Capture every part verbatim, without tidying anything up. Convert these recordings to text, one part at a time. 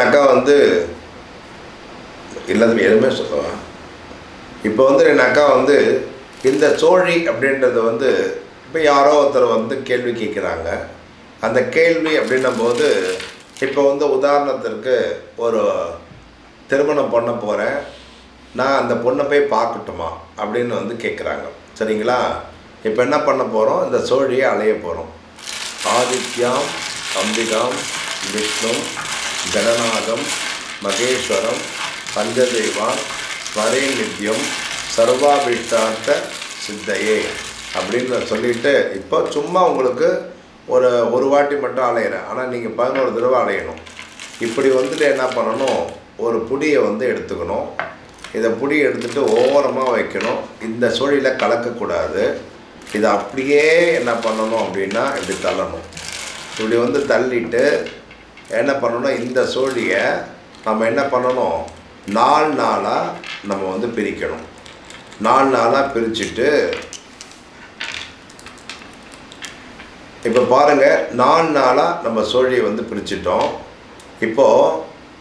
என் அக்கா வந்து எல்லாத்துமே எதுவுமே சொல்லுவேன். இப்போ வந்து என் அக்கா வந்து இந்த சோழி அப்படின்றது வந்து இப்போ யாரோ ஒருத்தர் வந்து கேள்வி கேட்குறாங்க. அந்த கேள்வி அப்படின்னும் போது இப்போ வந்து உதாரணத்திற்கு ஒரு திருமணம் பண்ண போகிறேன், நான் அந்த பொண்ணை போய் பார்க்கட்டுமா அப்படின்னு வந்து கேட்குறாங்க. சரிங்களா? இப்போ என்ன பண்ண போகிறோம், இந்த சோழியை அலைய போகிறோம். ஆதித்யாம் அம்பிகாம் விஷ்ணு ஜனநாதம் மகேஸ்வரம் பஞ்சதெய்வான் ஸ்மரே நித்யம் சர்வாபிஷ்டார்த்த சித்தையே அப்படின்னு சொல்லிவிட்டு இப்போ சும்மா உங்களுக்கு ஒரு ஒரு வாட்டி மட்டும் அலையிறேன். ஆனால் நீங்கள் பதினோரு தடவை அலையணும். இப்படி வந்துட்டு என்ன பண்ணணும், ஒரு புடியை வந்து எடுத்துக்கணும். இதை புடியை எடுத்துகிட்டு ஓரமாக வைக்கணும். இந்த சோழியில் கலக்கக்கூடாது. இதை அப்படியே என்ன பண்ணணும் அப்படின்னா இப்படி தள்ளணும். இப்படி வந்து தள்ளிட்டு என்ன பண்ணணும், இந்த சோழியை நம்ம என்ன பண்ணணும், நாலு நாளாக நம்ம வந்து பிரிக்கணும். நாலு நாளாக பிரிச்சுட்டு இப்போ பாருங்கள், நாலு நாளாக நம்ம சோழியை வந்து பிரிச்சிட்டோம். இப்போது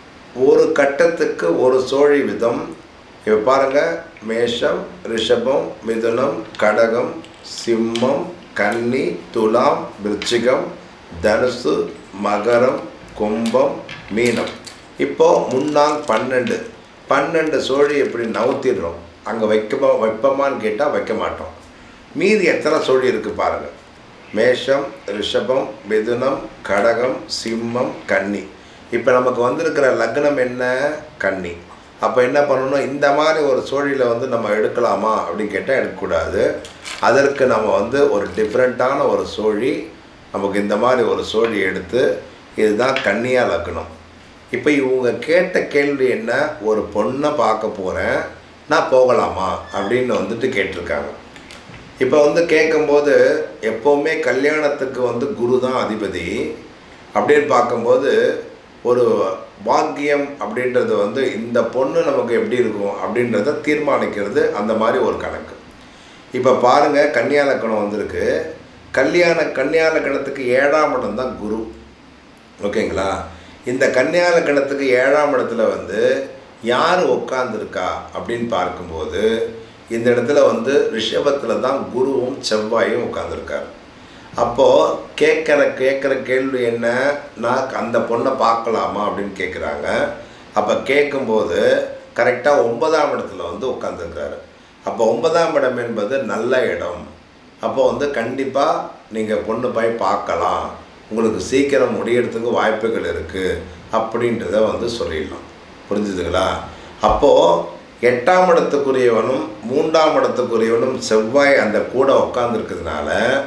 ஒரு கட்டத்துக்கு ஒரு சோழி விதம். இப்போ பாருங்கள், மேஷம் ரிஷபம் மிதுனம் கடகம் சிம்மம் கன்னி துலாம் விருச்சிகம் தனுசு மகரம் கும்பம் மீனம். இப்போது முன்னாங் பன்னெண்டு பன்னெண்டு சோழி எப்படி நவுத்திடுறோம். அங்கே வைக்கமா வைப்போமான்னு கேட்டால் வைக்க மாட்டோம். மீதி எத்தனை சோழி இருக்குது பாருங்கள். மேஷம் ரிஷபம் மிதுனம் கடகம் சிம்மம் கன்னி. இப்போ நமக்கு வந்திருக்கிற லக்னம் என்ன, கன்னி. அப்போ என்ன பண்ணணும், இந்த மாதிரி ஒரு சோழியில் வந்து நம்ம எடுக்கலாமா அப்படின்னு கேட்டால் எடுக்கக்கூடாது. அதற்கு நம்ம வந்து ஒரு டிஃப்ரெண்ட்டான ஒரு சோழி, நமக்கு இந்த மாதிரி ஒரு சோழி எடுத்து இதுதான் கன்னியா லக்னம். இப்போ இவங்க கேட்ட கேள்வி என்ன, ஒரு பொண்ணை பார்க்க போகிறேன், நான் போகலாமா அப்படின்னு வந்துட்டு கேட்டிருக்காங்க. இப்போ வந்து கேட்கும்போது எப்போவுமே கல்யாணத்துக்கு வந்து குரு தான் அதிபதி அப்படின்னு பார்க்கும்போது ஒரு பாக்கியம் அப்படின்றது வந்து இந்த பொண்ணு நமக்கு எப்படி இருக்கும் அப்படின்றத தீர்மானிக்கிறது அந்த மாதிரி ஒரு கணக்கு. இப்போ பாருங்கள், கன்னியா லக்னம் வந்திருக்கு. கல்யாண கன்னியா லக்னத்துக்கு ஏழாம் இடம் தான் குரு. ஓகேங்களா? இந்த கன்னியா லக்னத்துக்கு ஏழாம் இடத்துல வந்து யார் உட்காந்துருக்கா அப்படின்னு பார்க்கும்போது இந்த இடத்துல வந்து ரிஷபத்தில் தான் குருவும் செவ்வாயும் உட்காந்துருக்கார். அப்போது கேட்குற கேட்குற கேள்வி என்ன, நான் அந்த பொண்ணை பார்க்கலாமா அப்படின்னு கேட்குறாங்க. அப்போ கேட்கும்போது கரெக்டாக ஒன்பதாம் இடத்துல வந்து உட்காந்துருக்காரு. அப்போ ஒன்பதாம் இடம் என்பது நல்ல இடம். அப்போ வந்து கண்டிப்பாக நீங்கள் பொண்ணு போய் பார்க்கலாம், உங்களுக்கு சீக்கிரம் முடியறதுக்கு வாய்ப்புகள் இருக்குது அப்படின்றத வந்து சொல்லிடலாம். புரிஞ்சுதுங்களா? அப்போது எட்டாம் இடத்துக்குரியவனும் மூன்றாம் இடத்துக்குரியவனும் செவ்வாய் அந்த கூட உட்காந்துருக்கிறதுனால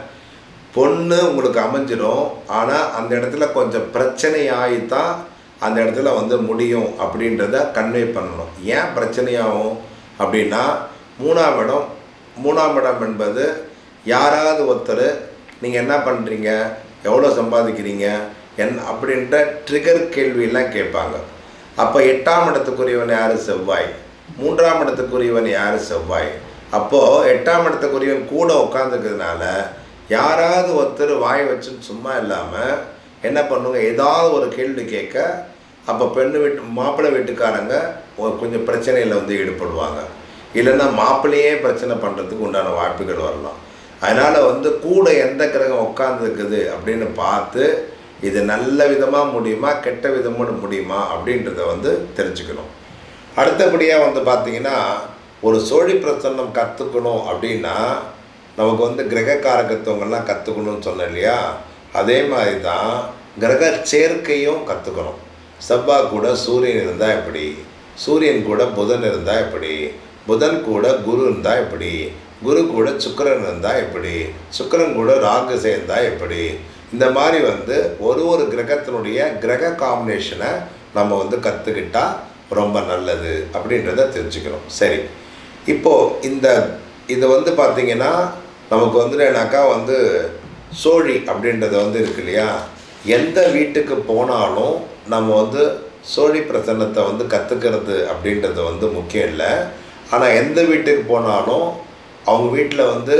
பொண்ணு உங்களுக்கு அமைஞ்சிடும். ஆனால் அந்த இடத்துல கொஞ்சம் பிரச்சனையாகித்தான் அந்த இடத்துல வந்து முடியும் அப்படின்றத கன்வே பண்ணணும். ஏன் பிரச்சனையாகும் அப்படின்னா, மூணாம் இடம் மூணாம் இடம் என்பது யாராவது ஒருத்தர் நீங்கள் என்ன பண்ணுறீங்க, எவ்வளோ சம்பாதிக்கிறீங்க என் அப்படின்ற ட்ரிகர் கேள்வியெல்லாம் கேட்பாங்க. அப்போ எட்டாம் இடத்துக்குரியவன் யார், செவ்வாய். மூன்றாம் இடத்துக்குரியவன் யார், செவ்வாய். அப்போது எட்டாம் இடத்துக்குரியவன் கூட உட்காந்துக்கிறதுனால யாராவது ஒருத்தர் வாய் வச்சுன்னு சும்மா இல்லாமல் என்ன பண்ணுங்க, ஏதாவது ஒரு கேள்வி கேட்க அப்போ பெண்ணு வீட்டு மாப்பிள்ளை வீட்டுக்காரங்க கொஞ்சம் பிரச்சனையில் வந்து ஈடுபடுவாங்க. இல்லைன்னா மாப்பிள்ளையே பிரச்சனை பண்ணுறதுக்கு உண்டான வாய்ப்புகள் வரலாம். அதனால் வந்து கூட எந்த கிரகம் உட்காந்துருக்குது அப்படின்னு பார்த்து இது நல்ல விதமாக முடியுமா கெட்ட விதமாக முடியுமா அப்படின்றத வந்து தெரிஞ்சுக்கணும். அடுத்தபடியாக வந்து பார்த்திங்கன்னா, ஒரு சோழி பிரசன்னம் கற்றுக்கணும் அப்படின்னா நமக்கு வந்து கிரக காரகத்துவங்கள்லாம் கற்றுக்கணும்னு சொன்னேன் இல்லையா? அதே மாதிரி தான் கிரக சேர்க்கையும் கற்றுக்கணும். செவ்வாய் கூட சூரியன் இருந்தால் எப்படி, சூரியன் கூட புதன் இருந்தால் எப்படி, புதன் கூட குரு இருந்தால் எப்படி, குரு கூட சுக்கிரன் இருந்தால் எப்படி, சுக்கிரன் கூட ராகு சேர்ந்தால் எப்படி, இந்த மாதிரி வந்து ஒரு ஒரு கிரகத்தினுடைய கிரக காம்பினேஷனை நம்ம வந்து கற்றுக்கிட்டால் ரொம்ப நல்லது அப்படின்றத தெரிஞ்சுக்கணும். சரி, இப்போது இந்த இது வந்து பார்த்திங்கன்னா நமக்கு வந்து என்னாக்கா வந்து சோழி அப்படின்றது வந்து இருக்கு இல்லையா? எந்த வீட்டுக்கு போனாலும் நம்ம வந்து சோழி பிரசன்னத்தை வந்து கற்றுக்கிறது அப்படின்றது வந்து முக்கியம் இல்லை. ஆனால் எந்த வீட்டுக்கு போனாலும் அவங்க வீட்டில் வந்து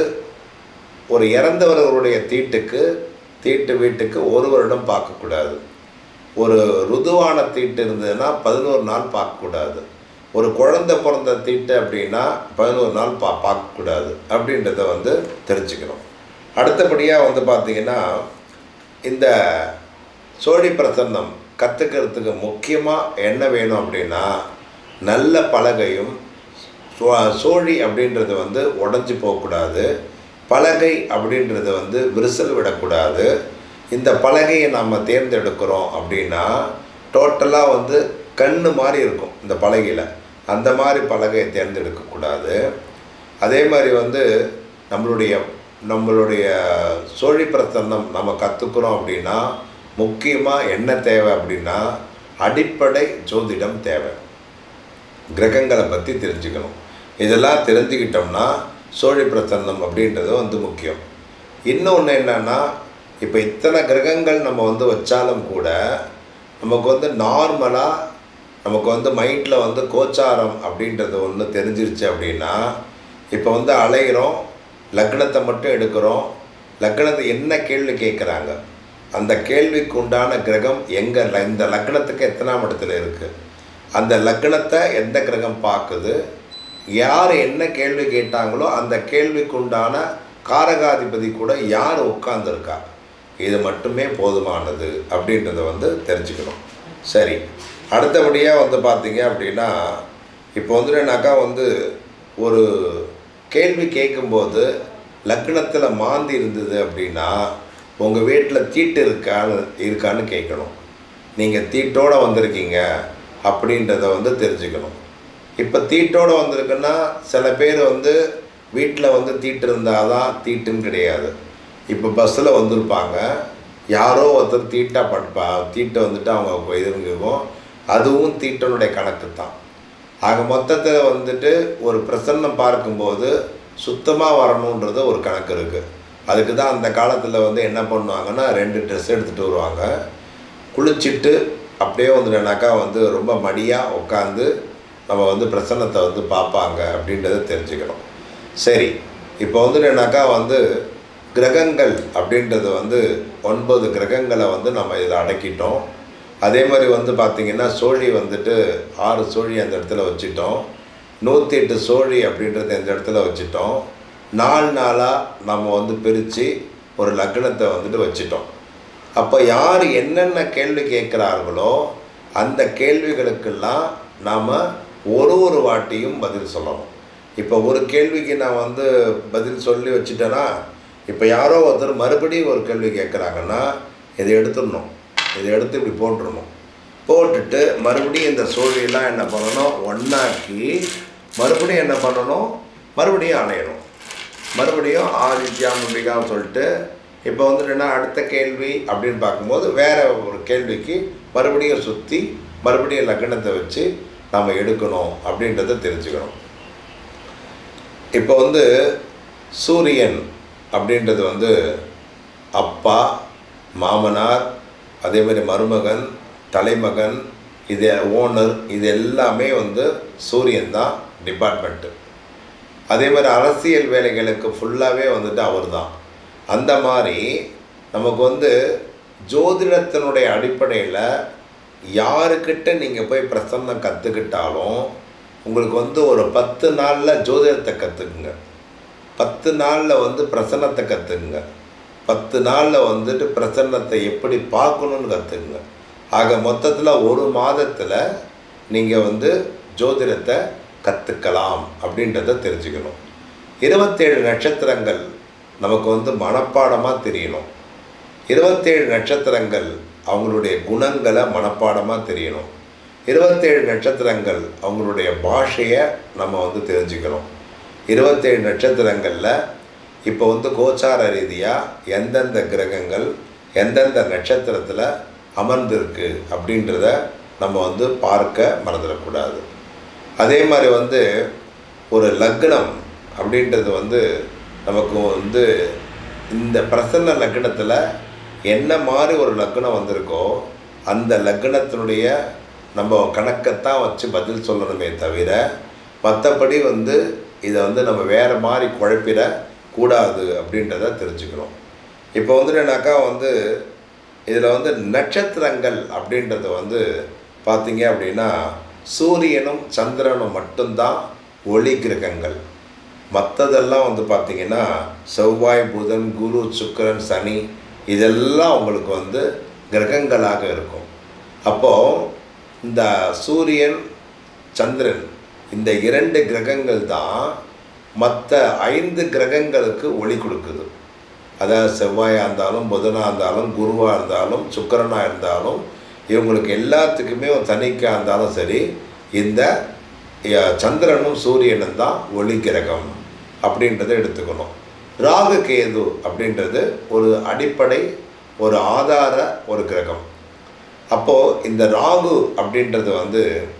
ஒரு இறந்தவர்களுடைய தீட்டுக்கு தீட்டு வீட்டுக்கு ஒரு வருடம் பார்க்கக்கூடாது. ஒரு ருதுவான தீட்டு இருந்ததுன்னா பதினோரு நாள் பார்க்கக்கூடாது. ஒரு குழந்தை பிறந்த தீட்டு அப்படின்னா பதினோரு நாள் பா பார்க்கக்கூடாது அப்படின்றத வந்து தெரிஞ்சுக்கணும். அடுத்தபடியாக வந்து பார்த்திங்கன்னா இந்த சோழி பிரசன்னம் கற்றுக்கிறதுக்கு முக்கியமாக என்ன வேணும் அப்படின்னா நல்ல பலகையும், சோழி அப்படின்றது வந்து உடஞ்சி போகக்கூடாது, பலகை அப்படின்றது வந்து விரிசல் விடக்கூடாது. இந்த பலகையை நாம் தேர்ந்தெடுக்கிறோம் அப்படின்னா டோட்டலாக வந்து கண்ணு மாதிரி இருக்கும் இந்த பலகையில், அந்த மாதிரி பலகையை தேர்ந்தெடுக்கக்கூடாது. அதே மாதிரி வந்து நம்மளுடைய நம்மளுடைய சோழி பிரசன்னம் நம்ம கற்றுக்குறோம் அப்படின்னா முக்கியமாக என்ன தேவை அப்படின்னா அடிப்படை ஜோதிடம் தேவை. கிரகங்களை பற்றி தெரிஞ்சுக்கணும். இதெல்லாம் தெரிஞ்சுக்கிட்டோம்னா சோழி பிரசன்னம் அப்படின்றது வந்து முக்கியம். இன்னொன்று என்னென்னா, இப்போ இத்தனை கிரகங்கள் நம்ம வந்து வச்சாலும் கூட நமக்கு வந்து நார்மலாக நமக்கு வந்து மைண்டில் வந்து கோச்சாரம் அப்படின்றது ஒன்று தெரிஞ்சிருச்சு அப்படின்னா, இப்போ வந்து அலைகிறோம், லக்னத்தை மட்டும் எடுக்கிறோம், லக்னத்தை என்ன கேள்வி கேட்குறாங்க, அந்த கேள்விக்கு உண்டான கிரகம் எங்கே, இந்த லக்னத்துக்கு எத்தனாம் இடத்துல இருக்குது, அந்த லக்னத்தை எந்த கிரகம் பார்க்குது, யார் என்ன கேள்வி கேட்டாங்களோ அந்த கேள்விக்கு உண்டான காரகாதிபதி கூட யார் உட்கார்ந்துருக்கா, இது மட்டுமே போதுமானது அப்படின்றத வந்து தெரிஞ்சுக்கணும். சரி, அடுத்தபடியாக வந்து பார்த்தீங்க அப்படின்னா, இப்போ வந்து என்னக்கா வந்து ஒரு கேள்வி கேட்கும்போது லக்னத்தில் மாந்தி இருந்தது அப்படின்னா உங்கள் வீட்டில் தீட்டு இருக்கான்னு இருக்கான்னு கேட்கணும். நீங்கள் தீட்டோடு வந்திருக்கீங்க அப்படின்றத வந்து தெரிஞ்சுக்கணும். இப்போ தீட்டோடு வந்திருக்குன்னா சில பேர் வந்து வீட்டில் வந்து தீட்டு இருந்தால் தான் தீட்டுன்னு கிடையாது. இப்போ பஸ்ஸில் வந்திருப்பாங்க, யாரோ ஒருத்தர் தீட்டாக பட்பா தீட்டை வந்துட்டு அவங்க இதுங்கும், அதுவும் தீட்டனுடைய கணக்கு தான். ஆக மொத்தத்தில் வந்துட்டு ஒரு பிரசன்னம் பார்க்கும்போது சுத்தமாக வரணுன்றது ஒரு கணக்கு இருக்குது. அதுக்கு தான் அந்த காலத்தில் வந்து என்ன பண்ணுவாங்கன்னா ரெண்டு ட்ரெஸ் எடுத்துகிட்டு வருவாங்க, குளிச்சுட்டு அப்படியே வந்துட்டேனாக்கா வந்து ரொம்ப மடியாக உட்காந்து நம்ம வந்து பிரசன்னத்தை வந்து பார்ப்பாங்க அப்படின்றத தெரிஞ்சுக்கணும். சரி, இப்போ வந்து என்னக்கா வந்து கிரகங்கள் அப்படின்றது வந்து ஒன்பது கிரகங்களை வந்து நம்ம இதில் அடக்கிட்டோம். அதே மாதிரி வந்து பார்த்திங்கன்னா சோழி வந்துட்டு ஆறு சோழி அந்த இடத்துல வச்சுட்டோம், நூற்றி எட்டு சோழி அப்படின்றத இந்த இடத்துல வச்சுட்டோம். நாலு நாளாக நம்ம வந்து பிரித்து ஒரு லக்னத்தை வந்துட்டு வச்சுட்டோம். அப்போ யார் என்னென்ன கேள்வி கேட்குறார்களோ அந்த கேள்விகளுக்கெல்லாம் நாம் ஒரு ஒரு வாட்டியும் பதில் சொல்லணும். இப்போ ஒரு கேள்விக்கு நான் வந்து பதில் சொல்லி வச்சுட்டேன்னா, இப்போ யாரோ ஒருத்தர் மறுபடியும் ஒரு கேள்வி கேட்குறாங்கன்னா இதை எடுத்துடணும், இதை எடுத்து இப்படி போட்டுடணும். போட்டுட்டு மறுபடியும் இந்த சோழியெல்லாம் என்ன பண்ணணும், ஒன்றாக்கி மறுபடியும் என்ன பண்ணணும், மறுபடியும் அணையணும். மறுபடியும் ஆதித்யாம் அப்படிக்கான்னு சொல்லிட்டு இப்போ வந்துட்டுன்னா அடுத்த கேள்வி அப்படின்னு பார்க்கும்போது வேறு ஒரு கேள்விக்கு மறுபடியும் சுற்றி மறுபடியும் லக்னத்தை வச்சு நம்ம எடுக்கணும் அப்படின்றத தெரிஞ்சுக்கணும். இப்போ வந்து சூரியன் அப்படின்றது வந்து அப்பா, மாமனார், அதே மாதிரி மருமகன், தலைமகன், இது ஓனர், இது எல்லாமே வந்து சூரியன் தான் டிபார்ட்மெண்ட்டு. அதே மாதிரி அரசியல் வேலைகளுக்கு ஃபுல்லாகவே வந்துட்டு அவர் தான். அந்த மாதிரி நமக்கு வந்து ஜோதிடத்தினுடைய அடிப்படையில் யாருக்கிட்ட நீங்கள் போய் பிரசன்னம் கற்றுக்கிட்டாலும் உங்களுக்கு வந்து ஒரு பத்து நாளில் ஜோதிடத்தை கற்றுக்குங்க, பத்து நாளில் வந்து பிரசன்னத்தை கற்றுக்குங்க, பத்து நாளில் வந்துட்டு பிரசன்னத்தை எப்படி பார்க்கணுன்னு கற்றுக்குங்க. ஆக மொத்தத்தில் ஒரு மாதத்தில் நீங்கள் வந்து ஜோதிடத்தை கற்றுக்கலாம் அப்படின்றத தெரிஞ்சுக்கணும். இருபத்தேழு நட்சத்திரங்கள் நமக்கு வந்து மனப்பாடமாக தெரியணும். இருபத்தேழு நட்சத்திரங்கள் அவங்களுடைய குணங்களை மனப்பாடமாக தெரியணும். இருபத்தேழு நட்சத்திரங்கள் அவங்களுடைய பாஷையை நம்ம வந்து தெரிஞ்சுக்கணும். இருபத்தேழு நட்சத்திரங்களில் இப்போ வந்து கோச்சார ரீதியாக எந்தெந்த கிரகங்கள் எந்தெந்த நட்சத்திரத்தில் அமர்ந்திருக்கு அப்படின்றத நம்ம வந்து பார்க்க மறந்துடக்கூடாது. அதே மாதிரி வந்து ஒரு லக்னம் அப்படின்றது வந்து நமக்கு வந்து இந்த பிரசன்ன லக்னத்தில் என்ன மாதிரி ஒரு லக்னம் வந்திருக்கோ அந்த லக்னத்தினுடைய நம்ம கணக்கைத்தான் வச்சு பதில் சொல்லணுமே தவிர மற்றபடி வந்து இதை வந்து நம்ம வேறு மாதிரி குழப்பிட கூடாது அப்படின்றத தெரிஞ்சுக்கணும். இப்போ வந்து என்னக்கா வந்து இதில் வந்து நட்சத்திரங்கள் அப்படின்றது வந்து பார்த்தீங்க அப்படின்னா சூரியனும் சந்திரனும் மட்டும்தான் ஒளி கிரகங்கள். மற்றதெல்லாம் வந்து பார்த்திங்கன்னா செவ்வாய், புதன், குரு, சுக்கிரன், சனி இதெல்லாம் உங்களுக்கு வந்து கிரகங்களாக இருக்கும். அப்போது இந்த சூரியன், சந்திரன் இந்த இரண்டு கிரகங்கள் தான் மற்ற ஐந்து கிரகங்களுக்கு ஒளி கொடுக்குது. அதாவது செவ்வாயாக இருந்தாலும், புதனாக இருந்தாலும், குருவாக இருந்தாலும், சுக்கிரனாக இருந்தாலும், இவங்களுக்கு எல்லாத்துக்குமே தனிக்காக இருந்தாலும் சரி, இந்த சந்திரனும் சூரியனும் தான் ஒளி கிரகம் அப்படின்றத எடுத்துக்கணும். ராகு கேது அப்படின்றது ஒரு அடிப்படை, ஒரு ஆதார ஒரு கிரகம். அப்போது இந்த ராகு அப்படின்றது வந்து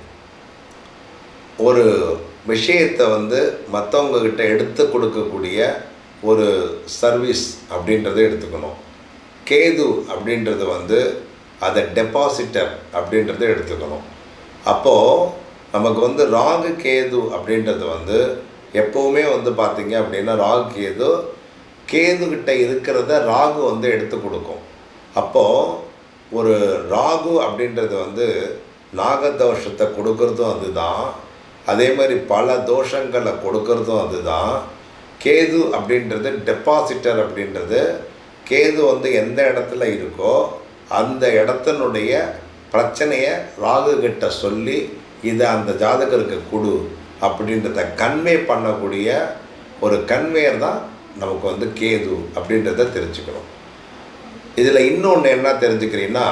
ஒரு விஷயத்தை வந்து மற்றவங்கக்கிட்ட எடுத்து கொடுக்கக்கூடிய ஒரு சர்வீஸ் அப்படின்றத எடுத்துக்கணும். கேது அப்படின்றது வந்து அதை டெபாசிட்டர் அப்படின்றத எடுத்துக்கணும். அப்போது நமக்கு வந்து ராகு கேது அப்படின்றது வந்து எப்போவுமே வந்து பார்த்திங்க அப்படின்னா ராகு கேது கேதுகிட்ட இருக்கிறத ராகு வந்து எடுத்து கொடுக்கும். அப்போது ஒரு ராகு அப்படின்றது வந்து நாகதோஷத்தை கொடுக்கறதும் அதுதான், அதே மாதிரி பல தோஷங்களை கொடுக்கறதும் அதுதான். கேது அப்படின்றது டெபாசிட்டர் அப்படின்றது கேது வந்து எந்த இடத்துல இருக்கோ அந்த இடத்தினுடைய பிரச்சனையை ராகு கிட்ட சொல்லி இதை அந்த ஜாதகருக்கு கொடு அப்படின்றத கன்வே பண்ணக்கூடிய ஒரு கன்வேயர் தான் நமக்கு வந்து கேது அப்படின்றத தெரிஞ்சுக்கணும். இதில் இன்னொன்று என்ன தெரிஞ்சுக்கிறீங்கன்னா,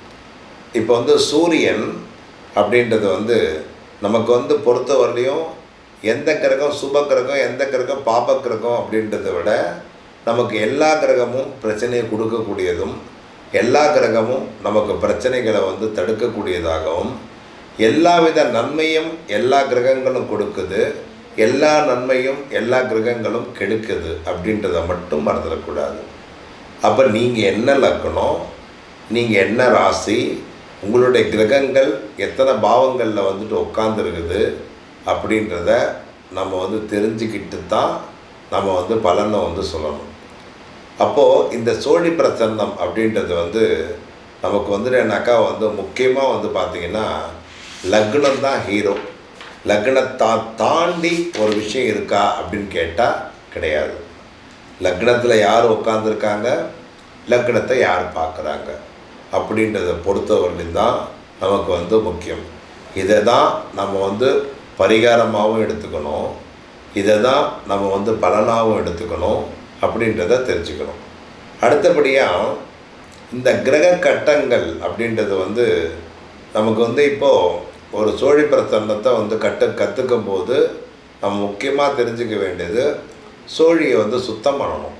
இப்போ வந்து சூரியன் அப்படின்றது வந்து நமக்கு வந்து பொறுத்தவரையிலையும் எந்த கிரகம் சுப கிரகம், எந்த கிரகம் பாப கிரகம் அப்படின்றத விட நமக்கு எல்லா கிரகமும் பிரச்சனையை கொடுக்கக்கூடியதும், எல்லா கிரகமும் நமக்கு பிரச்சனைகளை வந்து தடுக்கக்கூடியதாகவும், எல்லா வித நன்மையும் எல்லா கிரகங்களும் கொடுக்குது, எல்லா நன்மையும் எல்லா கிரகங்களும் கெடுக்குது அப்படின்றத மட்டும் மறந்துடக்கூடாது. அப்போ நீங்கள் என்ன லக்கணம், நீங்கள் என்ன ராசி, உங்களுடைய கிரகங்கள் எத்தனை பாவங்களில் வந்துட்டு உட்காந்துருக்குது அப்படின்றத நம்ம வந்து தெரிஞ்சுக்கிட்டு தான் நம்ம வந்து பலனை வந்து சொல்லணும். அப்போது இந்த சோழி பிரசன்னம் அப்படின்றது வந்து நமக்கு வந்துட்டு என்னாக்கா வந்து முக்கியமாக வந்து பார்த்திங்கன்னா லக்னம் தான் ஹீரோ. லக்னத்தா தாண்டி ஒரு விஷயம் இருக்கா அப்படின்னு கேட்டால் கிடையாது. லக்னத்தில் யார் உட்காந்துருக்காங்க, லக்னத்தை யார் பார்க்குறாங்க அப்படின்றத பொறுத்தவரையிலும் தான் நமக்கு வந்து முக்கியம். இதை தான் நம்ம வந்து பரிகாரமாகவும் எடுத்துக்கணும், இதை தான் நம்ம வந்து பலனாகவும் எடுத்துக்கணும் அப்படின்றத தெரிஞ்சுக்கணும். அடுத்தபடியாக இந்த கிரக கட்டங்கள் அப்படின்றது வந்து நமக்கு வந்து இப்போது ஒரு சோழி பிரசன்னத்தை வந்து கட்டு கற்றுக்கும் போது நம்ம முக்கியமாக தெரிஞ்சுக்க வேண்டியது சோழியை வந்து சுத்தம் பண்ணணும்.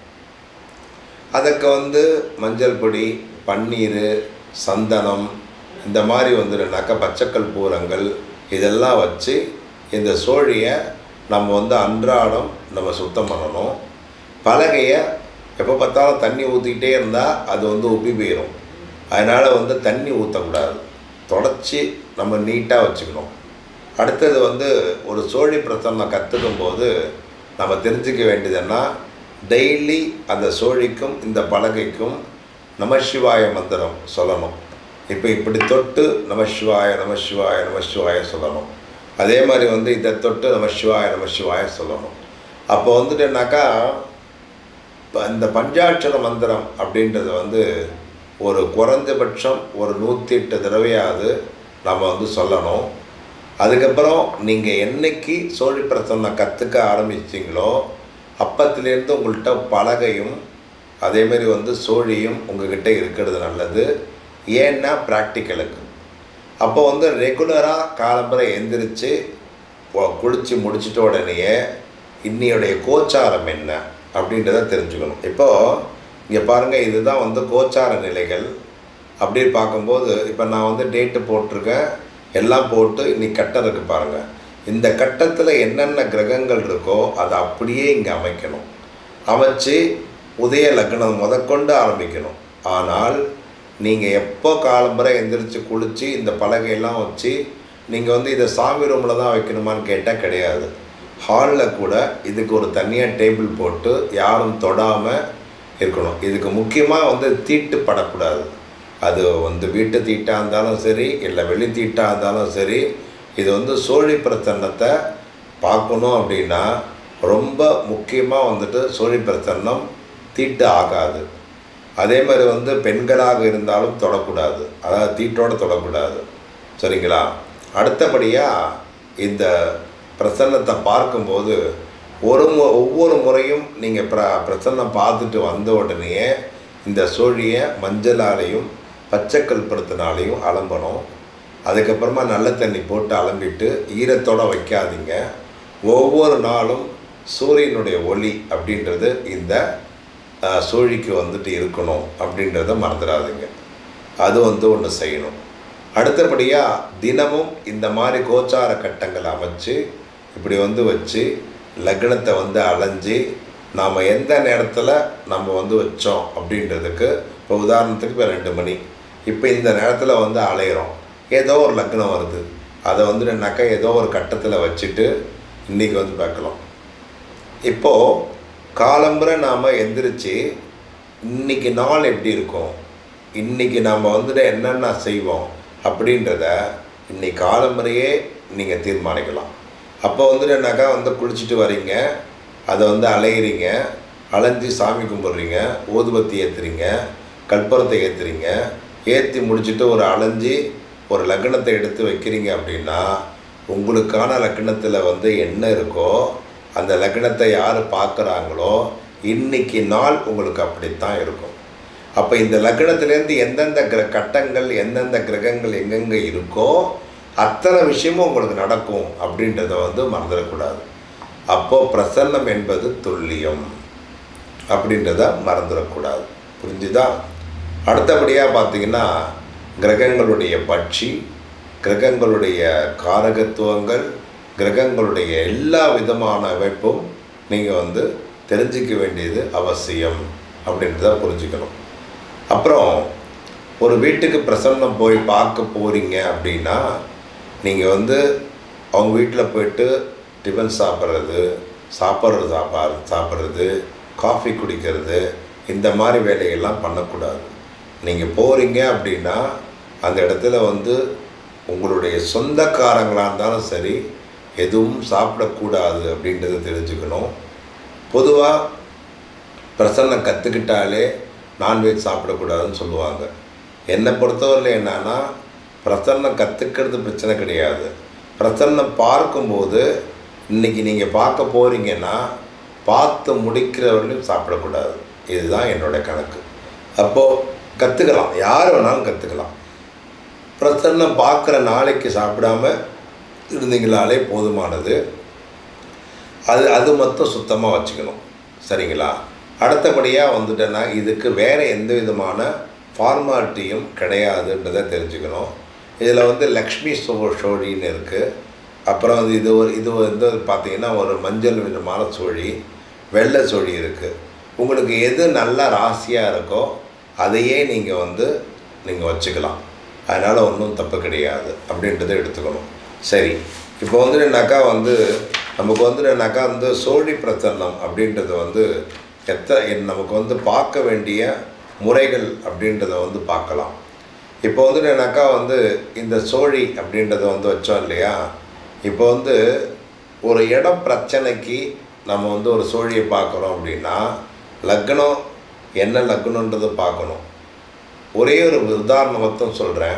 அதுக்கு வந்து மஞ்சள் பொடி, பன்னீர், சந்தனம் இந்த மாதிரி வந்துடுனாக்கா பச்சைக்கல் பூரங்கள் இதெல்லாம் வச்சு இந்த சோழியை நம்ம வந்து அன்றாடம் நம்ம சுத்தம் பண்ணணும். பலகையை எப்போ பார்த்தாலும் தண்ணி ஊற்றிக்கிட்டே இருந்தால் அது வந்து உப்பி போயிடும். அதனால் வந்து தண்ணி ஊற்றக்கூடாது, தொடச்சி நம்ம நீட்டாக வச்சுக்கணும். அடுத்தது வந்து ஒரு சோழி பிரசன்னம் கற்றுக்கும் போது நம்ம தெரிஞ்சிக்க வேண்டியதுன்னா டெய்லி அந்த சோழிக்கும் இந்த பலகைக்கும் நமசிவாய மந்திரம் சொல்லணும். இப்போ இப்படி தொட்டு நமசிவாய நமசிவாய நமசிவாய சொல்லணும். அதே மாதிரி வந்து இதை தொட்டு நமசிவாய நமசிவாய சொல்லணும். அப்போ வந்துட்டுனாக்கா இந்த பஞ்சாட்சர மந்திரம் அப்படின்றது வந்து ஒரு குறைஞ்சபட்சம் ஒரு நூற்றி எட்டு தடவையாவது நம்ம வந்து சொல்லணும். அதுக்கப்புறம் நீங்கள் என்றைக்கு சோழி பிரசன்னம் கற்றுக்க ஆரம்பிச்சிங்களோ அப்பத்துலேருந்து உங்கள்கிட்ட பலகையும் அதேமாரி வந்து சோழியும் உங்கள்கிட்ட இருக்கிறது நல்லது. ஏன்னா ப்ராக்டிக்கலுக்கு அப்போ வந்து ரெகுலராக காலம்பரை எந்திரிச்சு குளித்து முடிச்சிட்ட உடனேயே இன்னையுடைய கோச்சாரம் என்ன அப்படின்றத தெரிஞ்சுக்கணும். இப்போது இங்கே பாருங்கள், இதுதான் வந்து கோச்சார நிலைகள். அப்படி பார்க்கும்போது இப்போ நான் வந்து டேட்டு போட்டிருக்கேன், எல்லாம் போட்டு இன்னைக்கு கட்டம் இருக்குது பாருங்கள். இந்த கட்டத்தில் என்னென்ன கிரகங்கள் இருக்கோ அதை அப்படியே இங்கே அமைக்கணும். அமைச்சு உதய லக்னம் முதற்கொண்டு ஆரம்பிக்கணும். ஆனால் நீங்கள் எப்போ காலம்பரை எந்திரிச்சு குளித்து இந்த பலகையெல்லாம் வச்சு நீங்கள் வந்து இதை சாமி ரூமில் தான் வைக்கணுமான்னு கேட்டால் கிடையாது. ஹாலில் கூட இதுக்கு ஒரு தனியாக டேபிள் போட்டு யாரும் தொடாமல் இருக்கணும். இதுக்கு முக்கியமாக வந்து தீட்டு படக்கூடாது. அது வந்து வீட்டு தீட்டாக இருந்தாலும் சரி, இல்லை வெளி தீட்டாக இருந்தாலும் சரி, இது வந்து சோழி பிரசன்னத்தை பார்க்கணும் அப்படின்னா ரொம்ப முக்கியமாக வந்துட்டு சோழி பிரசன்னம் தீட்டு ஆகாது. அதே மாதிரி வந்து பெண்களாக இருந்தாலும் தொடக்கூடாது, அதாவது தீட்டோடு தொடக்கூடாது. சரிங்களா? அடுத்தபடியாக இந்த பிரசன்னத்தை பார்க்கும்போது ஒரு மு ஒவ்வொரு முறையும் நீங்கள் பிர பிரசன்னம் பார்த்துட்டு வந்த உடனே இந்த சோழியை மஞ்சளாலையும் பச்சைக்கல் பருத்தினாலையும் அலம்பணும். அதுக்கப்புறமா நல்ல தண்ணி போட்டு அலம்பிட்டு ஈரத்தோடு வைக்காதீங்க. ஒவ்வொரு நாளும் சூரியனுடைய ஒளி அப்படின்றது இந்த சோழிக்கு வந்துட்டு இருக்கணும் அப்படின்றத மறந்துடாதீங்க. அது வந்து ஒன்று செய்யணும். அடுத்தபடியாக தினமும் இந்த மாதிரி கோச்சார கட்டங்களை அமைச்சு இப்படி வந்து வச்சு லக்னத்தை வந்து அலைஞ்சி நாம் எந்த நேரத்தில் நம்ம வந்து வச்சோம் அப்படின்றதுக்கு, இப்போ உதாரணத்துக்கு இப்போ ரெண்டு மணி, இப்போ இந்த நேரத்தில் வந்து அலையிறோம், ஏதோ ஒரு லக்னம் வருது, அதை வந்துட்டுனாக்கா ஏதோ ஒரு கட்டத்தில் வச்சுட்டு இன்றைக்கி வந்து பார்க்கலாம். இப்போது காலம்புரை நாம் எந்திரிச்சு இன்றைக்கி நாள் எப்படி இருக்கும், இன்றைக்கி நாம் வந்துட்டு என்னென்ன செய்வோம் அப்படின்றத இன்றைக்கி காலம்புரையே நீங்கள் தீர்மானிக்கலாம். அப்போ வந்துட்டுனாக்கா வந்து குளிச்சுட்டு வரீங்க, அதை வந்து அலையிறீங்க, அலைஞ்சி சாமி கும்பிட்றீங்க, ஊதுபத்தி ஏற்றுறீங்க, கற்பூரத்தை ஏற்றுறீங்க, ஏற்றி முடிச்சுட்டு ஒரு அலைஞ்சி ஒரு லக்னத்தை எடுத்து வைக்கிறீங்க அப்படின்னா உங்களுக்கான லக்னத்தில் வந்து என்ன இருக்கோ அந்த லக்னத்தை யார் பார்க்குறாங்களோ இன்றைக்கி நாள் உங்களுக்கு அப்படித்தான் இருக்கும். அப்போ இந்த லக்னத்துலேருந்து எந்தெந்த கிர கட்டங்கள் எந்தெந்த கிரகங்கள் எங்கெங்கே இருக்கோ அத்தனை விஷயமும் உங்களுக்கு நடக்கும் அப்படின்றத வந்து மறந்துடக்கூடாது. அப்போது பிரசன்னம் என்பது துல்லியம் அப்படின்றத மறந்துடக்கூடாது. புரிஞ்சுதா? அடுத்தபடியாக பார்த்திங்கன்னா கிரகங்களுடைய பட்சி, கிரகங்களுடைய காரகத்துவங்கள், கிரகங்களுடைய எல்லா விதமான அமைப்பும் நீங்கள் வந்து தெரிஞ்சிக்க வேண்டியது அவசியம் அப்படின்றத புரிஞ்சுக்கணும். அப்புறம் ஒரு வீட்டுக்கு பிரசன்னம் போய் பார்க்க போகிறீங்க அப்படின்னா நீங்கள் வந்து அவங்க வீட்டில் போய்ட்டு டிஃபன் சாப்பிட்றது, சாப்பிட்றது சாப்பா சாப்பிட்றது காஃபி குடிக்கிறது, இந்த மாதிரி வேலையெல்லாம் பண்ணக்கூடாது. நீங்கள் போகிறீங்க அப்படின்னா அந்த இடத்துல வந்து உங்களுடைய சொந்தக்காரங்களாக இருந்தாலும் சரி எதுவும் சாப்பிடக்கூடாது அப்படின்றத தெரிஞ்சுக்கணும். பொதுவாக பிரசன்னம் கற்றுக்கிட்டாலே நான்வெஜ் சாப்பிடக்கூடாதுன்னு சொல்லுவாங்க. என்னை பொறுத்தவரையில் என்னன்னா பிரசன்னம் கற்றுக்கிறது பிரச்சனை கிடையாது. பிரசன்னம் பார்க்கும்போது இன்றைக்கி நீங்கள் பார்க்க போகிறீங்கன்னா பார்த்து முடிக்கிறவர்களையும் சாப்பிடக்கூடாது. இதுதான் என்னோடய கணக்கு. அப்போது கற்றுக்கலாம், யார் வேணாலும் கற்றுக்கலாம். பிரசன்னம் பார்க்குற நாளைக்கு சாப்பிடாம இருந்தீங்களாலே போதுமானது. அது அது மட்டும் சுத்தமாக வச்சுக்கணும். சரிங்களா? அடுத்தபடியாக வந்துட்டேன்னா இதுக்கு வேறு எந்த விதமான ஃபார்மாலிட்டியும் கிடையாதுன்றதை தெரிஞ்சுக்கணும். இதில் வந்து லக்ஷ்மி சோ சோழின்னு இருக்குது. அப்புறம் வந்து இது ஒரு இது வந்து பார்த்திங்கன்னா ஒரு மஞ்சள் விதமான சோழி, வெள்ளை சோழி இருக்குது. உங்களுக்கு எது நல்ல ராசியாக இருக்கோ அதையே நீங்கள் வந்து நீங்கள் வச்சுக்கலாம். அதனால் ஒன்றும் தப்பு கிடையாது அப்படின்றத எடுத்துக்கணும். சரி, இப்போ வந்துட்டுனாக்கா வந்து நமக்கு வந்துட்டுனாக்கா வந்து சோழி பிரசன்னம் அப்படின்றத வந்து எத்த நமக்கு வந்து பார்க்க வேண்டிய முறைகள் அப்படின்றத வந்து பார்க்கலாம். இப்போ வந்துட்டுனாக்கா வந்து இந்த சோழி அப்படின்றத வந்து வச்சோம் இல்லையா, இப்போ வந்து ஒரு இடம் பிரச்சனைக்கு நம்ம வந்து ஒரு சோழியை பார்க்குறோம் அப்படின்னா லக்னம் என்ன லக்னன்றதை பார்க்கணும். ஒரே ஒரு உதாரணம் மட்டும் சொல்கிறேன்.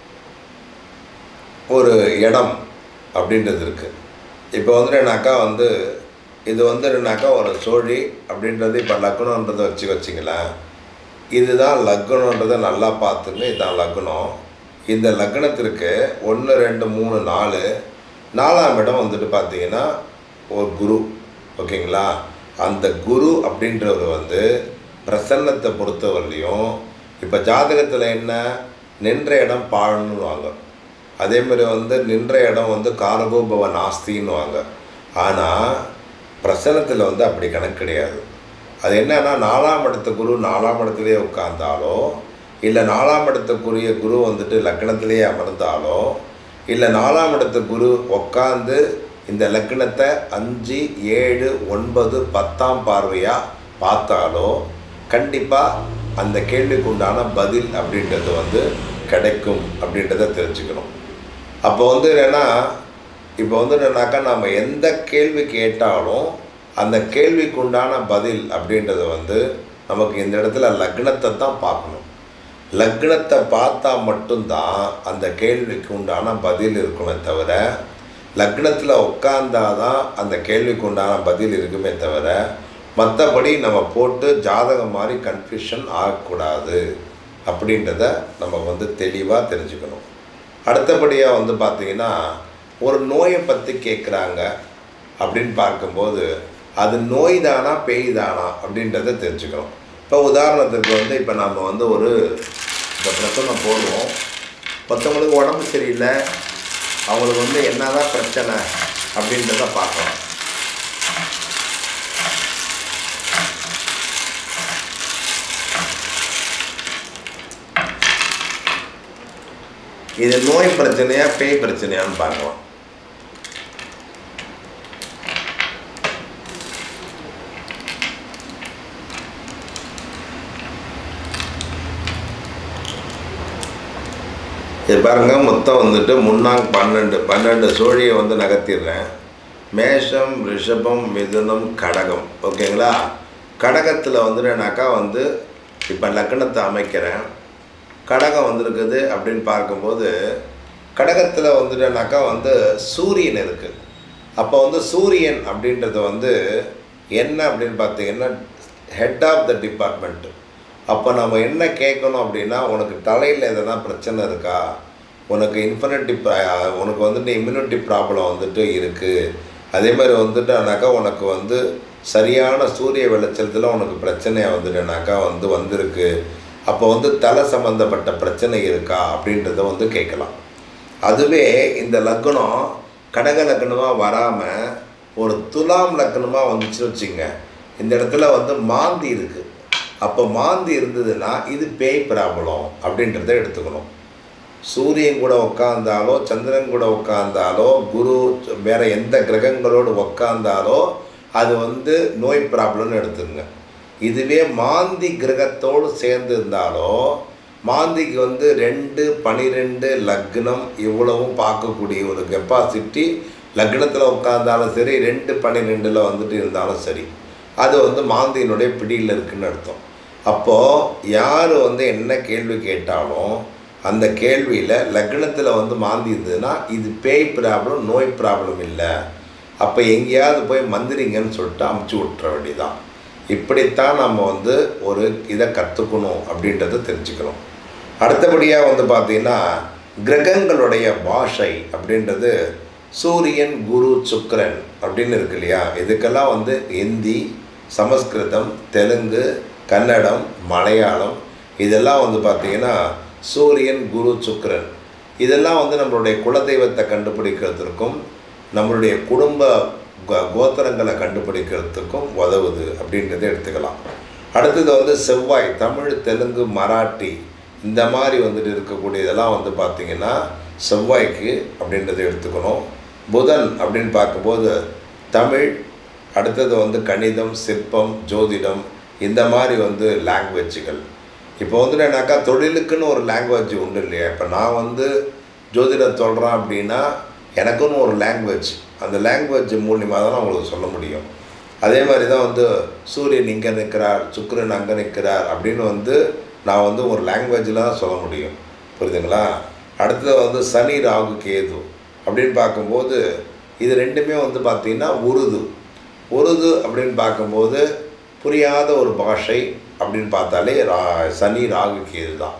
ஒரு இடம் அப்படின்றது இருக்குது. இப்போ வந்துட்டுனாக்கா வந்து இது வந்துட்டுனாக்கா ஒரு சோழி அப்படின்றது இப்போ லக்னன்றதை வச்சு வச்சிங்களேன். இதுதான் லக்னன்றதை நல்லா பார்த்துங்க. இதுதான் லக்னம். இந்த லக்னத்திற்கு ஒன்று ரெண்டு மூணு நாலு நாலாம் இடம் வந்துட்டு பார்த்தீங்கன்னா ஒரு குரு. ஓகேங்களா? அந்த குரு அப்படின்றவர் வந்து பிரசன்னத்தை பொறுத்தவரையிலையும் இப்போ ஜாதகத்தில் என்ன நின்ற இடம் பாழன்னுவாங்க, அதேமாதிரி வந்து நின்ற இடம் வந்து காரகோபவ நாஸ்தின்னுவாங்க. ஆனால் பிரசன்னத்தில் வந்து அப்படி கணக்கு கிடையாது. அது என்னன்னா நாலாம் இடத்த குரு நாலாம் இடத்துலேயே உட்கார்ந்தாலோ இல்லை நாலாம் இடத்துக்குரிய குரு வந்துட்டு லக்னத்திலேயே அமர்ந்தாலோ இல்லை நாலாம் இடத்து குரு உட்காந்து இந்த லக்னத்தை அஞ்சு ஏழு ஒன்பது பத்தாம் பார்வையாக பார்த்தாலோ கண்டிப்பாக அந்த கேள்விக்கு உண்டான பதில் அப்படின்றது வந்து கிடைக்கும் அப்படின்றத தெரிஞ்சுக்கணும். அப்போ வந்து என்னென்னா இப்போ வந்து என்னன்னாக்கா நம்ம எந்த கேள்வி கேட்டாலும் அந்த கேள்விக்கு உண்டான பதில் அப்படின்றத வந்து நமக்கு இந்த இடத்துல லக்னத்தை தான் பார்க்கணும். லக்னத்தை பார்த்தா மட்டும்தான் அந்த கேள்விக்கு உண்டான பதில் இருக்குமே தவிர, லக்னத்தில் உட்கார்ந்தாதான் அந்த கேள்விக்கு உண்டான பதில் இருக்குமே தவிர, மற்றபடி நம்ம போட்டு ஜாதகம் மாதிரி கன்ஃபியூஷன் ஆகக்கூடாது அப்படின்றத நம்ம வந்து தெளிவாக தெரிஞ்சுக்கணும். அடுத்தபடியாக வந்து பார்த்திங்கன்னா, ஒரு நோயை பற்றி கேட்குறாங்க அப்படின்னு பார்க்கும்போது அது நோய் தானா பேய் தானா அப்படின்றத தெரிஞ்சுக்கணும். இப்போ உதாரணத்துக்கு வந்து இப்போ நம்ம வந்து ஒரு இந்த பிரச்சனை போடுவோம், மற்றவங்களுக்கு உடம்பு சரியில்லை, அவங்களுக்கு வந்து என்ன தான் பிரச்சனை அப்படின்றத பார்க்கலாம். இது நோய் பிரச்சனையா பேய் பிரச்சனையான்னு பார்க்கலாம். இது பாருங்க, மொத்தம் வந்துட்டு முன்னாங்க பன்னெண்டு பன்னெண்டு சோழியை வந்து நகர்த்திடுறேன். மேஷம், ரிஷபம், மிதுனம், கடகம். ஓகேங்களா? கடகத்தில் வந்துட்டுனாக்கா வந்து இப்போ லக்னத்தை அமைக்கிறேன். கடகம் வந்திருக்குது அப்படின்னு பார்க்கும்போது கடகத்தில் வந்துட்டுனாக்கா வந்து சூரியன் இருக்குது. அப்போ வந்து சூரியன் அப்படின்றது வந்து என்ன அப்படின்னு பார்த்தீங்கன்னா ஹெட் ஆஃப் த டிபார்ட்மெண்ட்டு. அப்போ நம்ம என்ன கேட்கணும் அப்படின்னா, உனக்கு தலையில் எதனா பிரச்சனை இருக்கா, உனக்கு இன்ஃபினிட்டி உனக்கு வந்துட்டு இம்யூனிட்டி ப்ராப்ளம் வந்துட்டு இருக்குது, அதே மாதிரி வந்துட்டுனாக்கா உனக்கு வந்து சரியான சூரிய வெளிச்சத்தில் உனக்கு பிரச்சனையாக வந்துட்டுனாக்கா வந்து வந்திருக்கு, அப்போ வந்து தலை சம்மந்தப்பட்ட பிரச்சனை இருக்கா அப்படின்றத வந்து கேட்கலாம். அதுவே இந்த லக்னம் கடக லக்னமாக வராமல் ஒரு துலாம் லக்னமாக வந்துச்சு வச்சுங்க, இந்த இடத்துல வந்து மாந்தி இருக்குது. அப்போ மாந்தி இருந்ததுன்னா இது பேய் ப்ராப்ளம் அப்படின்றத எடுத்துக்கணும். சூரியன் கூட உட்காந்தாலோ சந்திரன் கூட உட்காந்தாலோ குரு வேறு எந்த கிரகங்களோடு உட்காந்தாலோ அது வந்து நோய் ப்ராப்ளம்னு எடுத்துங்க. இதுவே மாந்தி கிரகத்தோடு சேர்ந்து இருந்தாலோ, மாந்திக்கு வந்து ரெண்டு பனிரெண்டு லக்னம் இவ்வளவும் பார்க்கக்கூடிய ஒரு கெப்பாசிட்டி லக்னத்தில் உட்காந்தாலும் சரி, ரெண்டு பன்னிரெண்டில் வந்துட்டு இருந்தாலும் சரி, அது வந்து மாந்தியினுடைய பிடியில் இருக்குதுன்னு அர்த்தம். அப்போது யார் வந்து என்ன கேள்வி கேட்டாலும் அந்த கேள்வியில் லக்னத்தில் வந்து மாந்தி இருந்ததுன்னா இது பேய் ப்ராப்ளம், நோய் ப்ராப்ளம் இல்லை, அப்போ எங்கேயாவது போய் மந்திரிங்கன்னு சொல்லிட்டு அமுச்சு விட்டுற வேண்டியதான். இப்படித்தான் நம்ம வந்து ஒரு இதை கற்றுக்கணும் அப்படின்றத தெரிஞ்சுக்கணும். அடுத்தபடியாக வந்து பார்த்திங்கன்னா கிரகங்களுடைய பாஷை அப்படின்றது சூரியன், குரு, சுக்கிரன் அப்படின்னு இருக்கு இல்லையா, இதுக்கெல்லாம் வந்து ஹிந்தி, சமஸ்கிருதம், தெலுங்கு, கன்னடம், மலையாளம் இதெல்லாம் வந்து பார்த்திங்கன்னா சூரியன், குரு, சுக்கிரன் இதெல்லாம் வந்து நம்மளுடைய குலதெய்வத்தை கண்டுபிடிக்கிறதுக்கும் நம்மளுடைய குடும்ப கோத்திரங்களை கண்டுபிடிக்கிறதுக்கும் உதவுது அப்படின்றத எடுத்துக்கலாம். அடுத்தது வந்து செவ்வாய், தமிழ், தெலுங்கு, மராட்டி இந்த மாதிரி வந்துட்டு இருக்கக்கூடிய இதெல்லாம் வந்து பார்த்திங்கன்னா செவ்வாய்க்கு அப்படின்றத எடுத்துக்கணும். புதன் அப்படின்னு பார்க்கும்போது தமிழ், அடுத்தது வந்து கணிதம், சிற்பம், ஜோதிடம் இந்த மாதிரி வந்து லாங்குவேஜுகள். இப்போ வந்து என்னன்னாக்கா தொழிலுக்குன்னு ஒரு லாங்குவேஜ் உண்டு இல்லையா, இப்போ நான் வந்து ஜோதிடம் சொல்கிறேன் அப்படின்னா எனக்குன்னு ஒரு லாங்குவேஜ், அந்த லாங்குவேஜ் மூலியமாக தான் உங்களுக்கு சொல்ல முடியும். அதே மாதிரி தான் வந்து சூரியன் இங்கே நிற்கிறார், சுக்கிரன் அங்கே நிற்கிறார் அப்படின்னு வந்து நான் வந்து ஒரு லாங்குவேஜில் தான் சொல்ல முடியும். புரியுதுங்களா? அடுத்தது வந்து சனி, ராகு, கேது அப்படின்னு பார்க்கும்போது இது ரெண்டுமே வந்து பார்த்திங்கன்னா உருது. உருது அப்படின்னு பார்க்கும்போது புரியாத ஒரு பாஷை அப்படின்னு பார்த்தாலே ரா சனி, ராகு, கேது தான்.